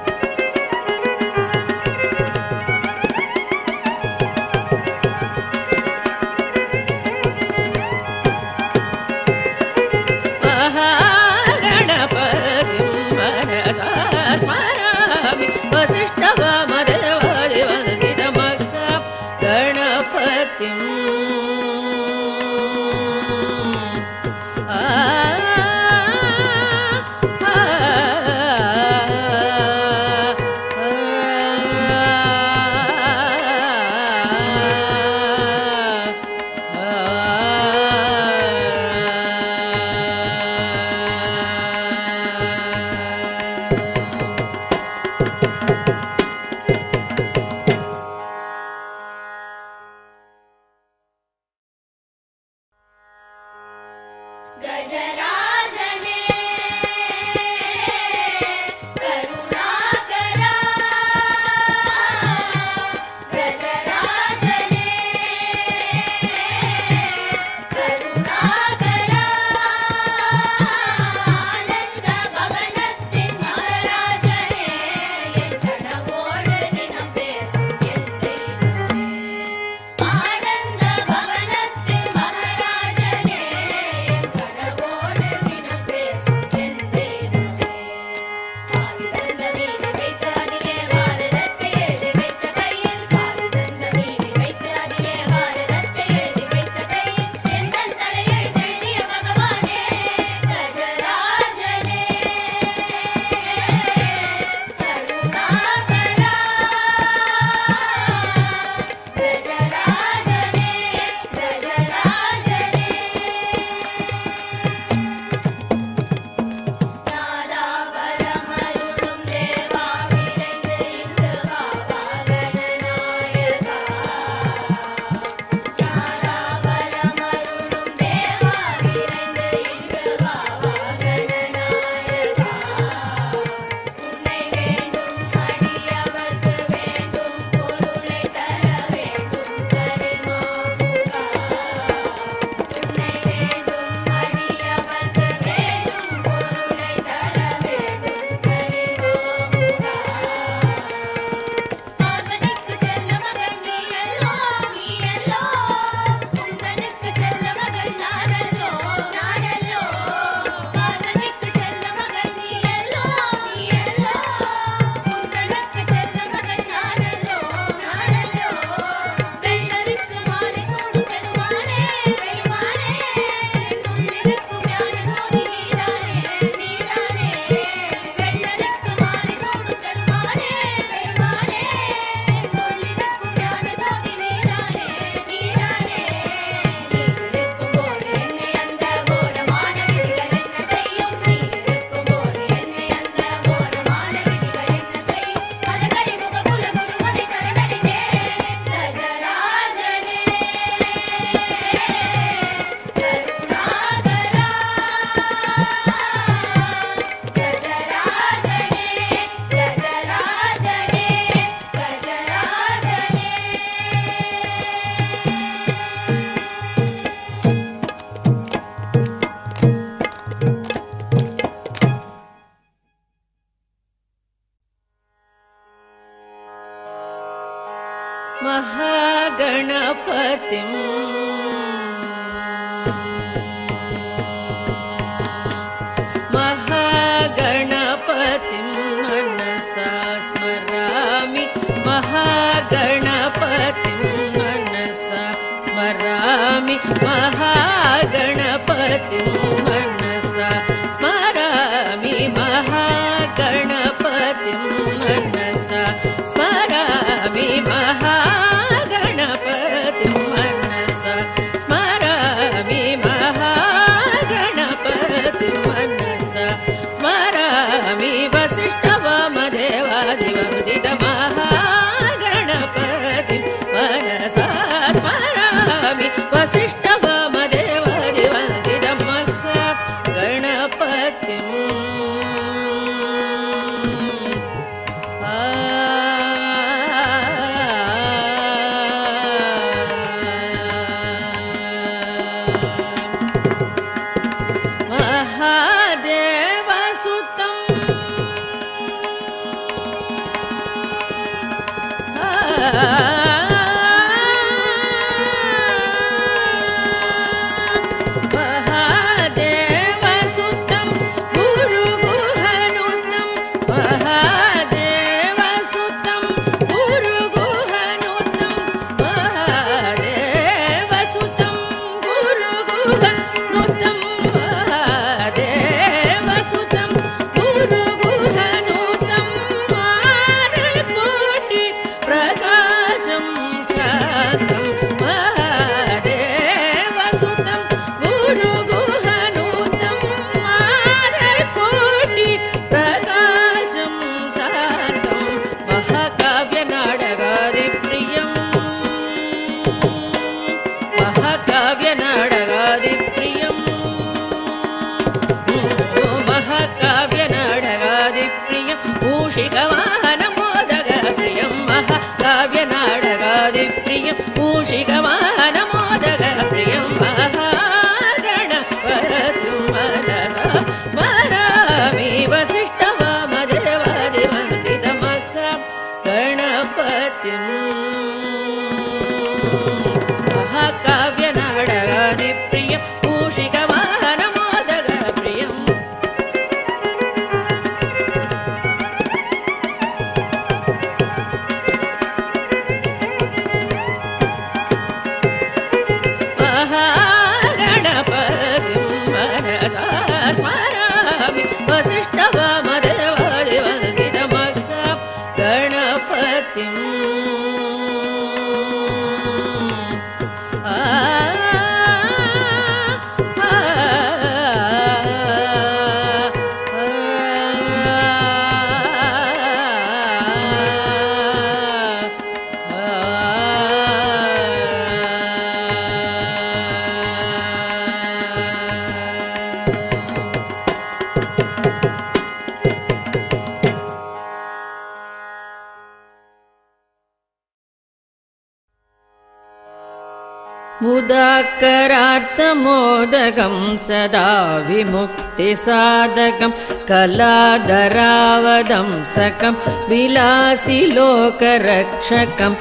महागणपतिं मनसा स्मरामि वसिष्ठवामदेवादिवन्दितमहागणपतिं गजराजने करुणाकरा गजराजने करुणाकरा आनंद भवनत्तिन महाराजने एन कनवोडु दिனம் பேசும் என் தெய்வமே आनंद भवनत्तिन महाराजने एन कनवोडु महागणपतिं महागणपतिं मनसा स्मरामि महागणपतिं मनसा स्मरामि महागणपतिं मनसा स्मरामि महागणपतिं मनसा स्मरामि महागणपतिं मनसा स्मरामि महागणपतिं मनसा स्मरामि वसिष्ठवामदेवादिवन्दितमहागणपतिं मनसा स्मरामि वसिष्ठवामदेवादिवन्दितमहागणपतिं महादेवसुतं महादेवसुतं गुरुगुहनुतं महादेवसुतं गुरुगुहनुतं महादेवसुतं गुरुगुहनुतं महादेवसुतं गुरुगुहनुतं मानकोटि प्रकाशं शान्तं महादेवसुतं गुरुगुहनुतं मानकोटि प्रकाशं शान्तं महाकाव्यनाटकादिप्रियं महाकाव्यनाटकादिप्रियं महाकाव्यनाटकादिप्रियं मूषिकवाहनमोदकप्रियं महाकाव्यनाटकादिप्रियं मूषिकवाहनमोदकप्रियं महागणपतिं मनसा स्मरामि वसिष्ठवामदेवादिवन्दितमहागणपतिं महाकाव्यनाटकादिप्रियं मूषिकवाहनमोदकप्रियं महागणपतिं मनसा स्मरामि वसिष्ठवामदेवादिवन्दितमहागणपतिं मुदाकरार्थमोदकं सदा विमुक्तिसाधकं कलाधरावदंसकं विलासिलोकरक्षकम्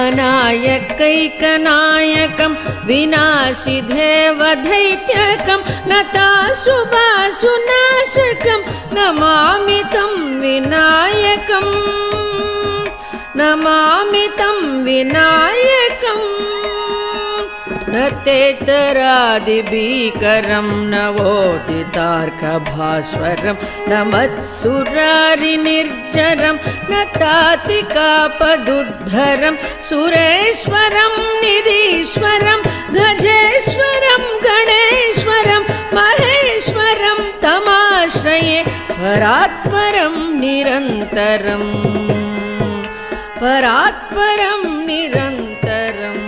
अनायकैकनायकं विनाशिदेवदैत्यकं नताशुभाशुनाशकं नमामि तं विनायकम् नमामि तं विनायकम् न तेतरादिभीकरं नवोदितार्कभास्वरं न मत्सुरारिनिर्जरं न तातिकापदुद्धरं सुरेश्वरं निधीश्वरं गजेश्वरं गणेश्वरं महेश्वरं तमाश्रये परात्परं निरन्तरं परात्परं निरन्तरम्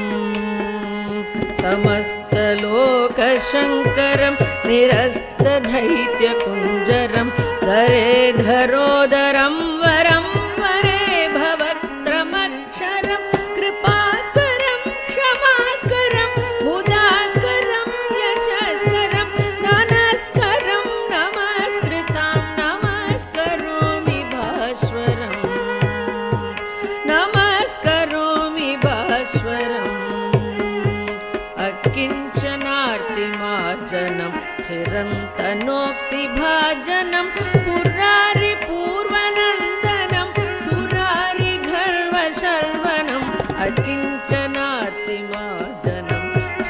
समस्तलोकशङ्करं निरस्तदैत्यकुञ्जरं धरेधरोदरं वरं वरे भवत्रमक्षरं कृपाकरं क्षमाकरं मुदाकरं यशस्करं नमस्करं नमस्कृतां नमस्करोमि भास्वरं नमस्करोमि भास्वरम् तनोक्तिभाजनं पुरारि पूर्वनन्दनं सुरारि गर्वशर्वणम् अकिञ्चनातिमाजनं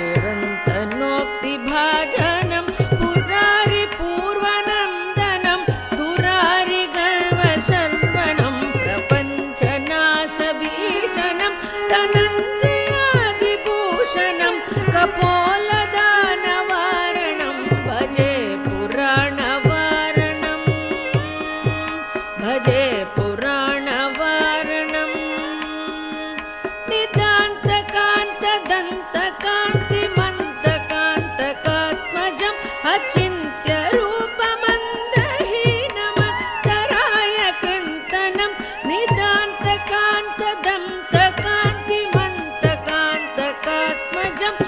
चिरन्तनोक्तिभाजनं पुरारि पूर्वनन्दनं सुरारि गर्वशर्वणं प्रपञ्चनाशभीषणं धनञ्जयादिभूषणं कपोलदानवारणं भजे पुराणवारणं भजे पुराणवारणम् निदान्तकान्तदन्तकान्तिमन्तकान्तकात्मजम् अचिन्त्यरूपमन्दहीनमतराय कृन्तनं निदान्तकान्तदन्तकान्तिमन्तकान्तकात्मजम्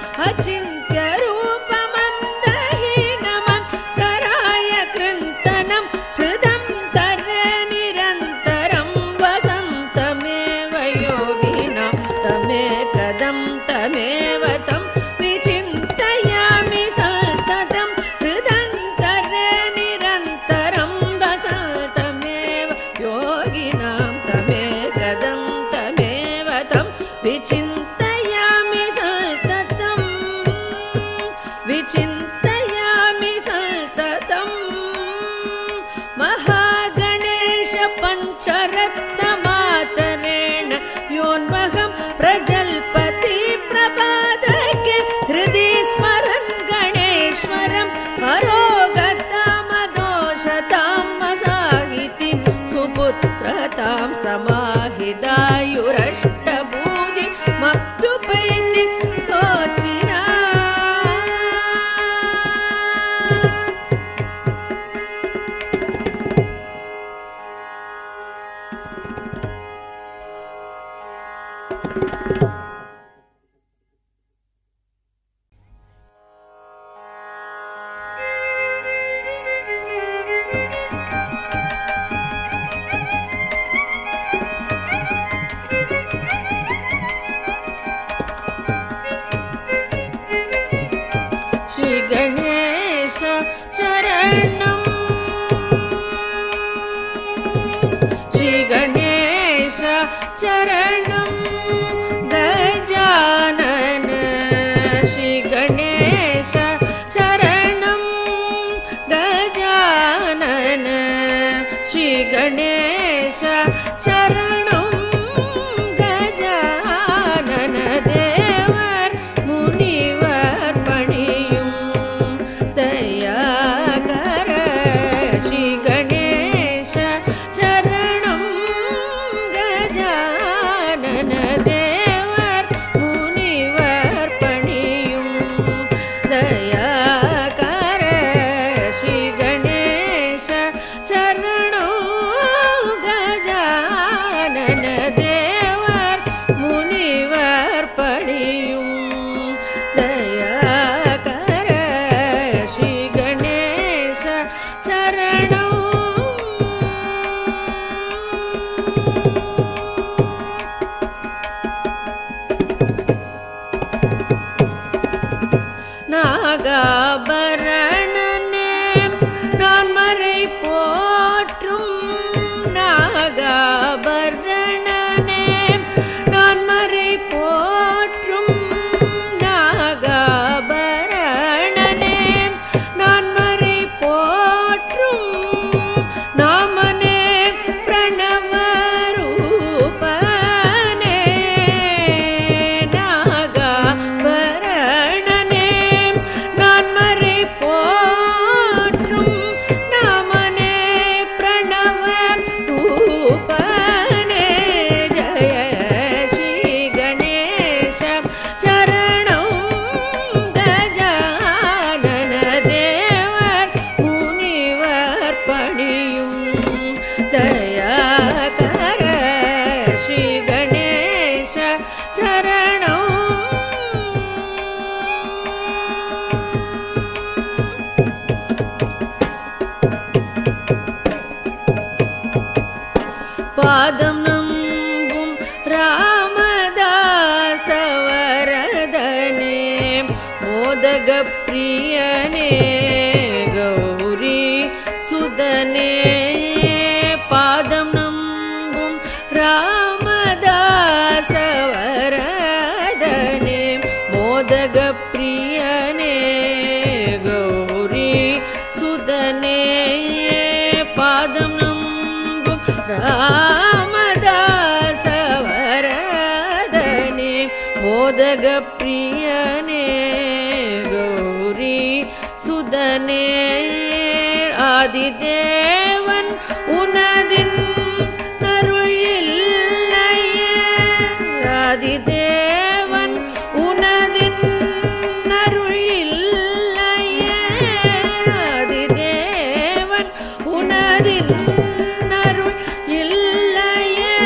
अचिन्त्यरूपमन्दहीनमतराय कृन्तनं हृदं तरे निरन्तरं वसन्तमेव योगिनां तमेकदं तमेव तं विचिन्तयामि सततं हृदन्तरे निरन्तरं वसन्तमेव योगिनां तमेकदं तमेव तं विचिन्तयामि सततं विचिन्तयामि सततं महागणेश पञ्चरत्नमातरेण योन्वहं प्रजल्पति प्रभातके हृदि स्मरन् गणेश्वरं हरोगतामदोषतां मसाहितिं सुपुत्रतां समाहिदायुरष्टभूतिमप्युपैति सोचिरा श्री गणेश चरणं श्री गणेश चरणं गजानन श्री गणेश चरणं गजानन श्री गणेश चरणं गजानन देवर मुनिवर पणियुं दयाकर श्री गणेश चरणं गजानन देवर मुनिवर पणियुं दयाकर श्री गणेश चरणं गजानन देवर मुनिवर पणियुं दयाकर श्री गणेश चरणं நாகாபரணனே நான் மறை போற்றும் நாகாபரணனே நான் மறை போற்றும் நாகாபரணனே நான் மறை போற்றும் நாமனே பிரணவரூபனே நாகாபரணனே நான் மறை போற்றும் நாமனே பிரணவரூபனே ஜய ஸ்ரீ கணேಶ चरणं गजानन देवर मुनिवर पणियुं दयाकर श्री गणेश चरणं पादं नम्बुं रामदासवरदने मोदगप्रियने गौ சுதனே பாதம் நம்பும் ராமதாசவரதனே மோதக பிரியனே கௌரி சுதனே பாதம் நம்பும் ராமதாசவரதனே மோதக பிரியனே கௌரி சுதனே ஆதிதேவன் உனதின் அருள் இல்லையே ஆதிதேவன் உனதின் அருள் இல்லையே ஆதிதேவன் உனதின் அருள் இல்லையே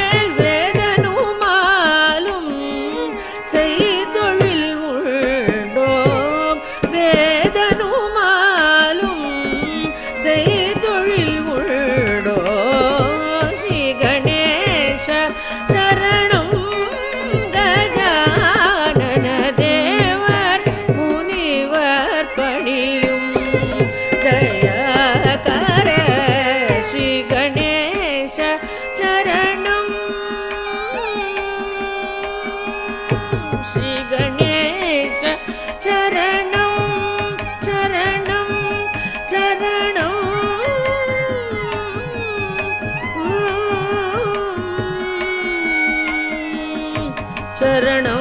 வேதனுமாலும் செய்தொழில் உண்டோம் வேதனுமாலும் செய்தொழில் உண்டோ ஸ்ரீ கணேச சரணம் கஜானன தேவர் முனிவர் பணியும் தயாகர ஸ்ரீ கணேச சரணம் ஸ்ரீ கணேச சரணம் சரணம் சரணம் சரணம்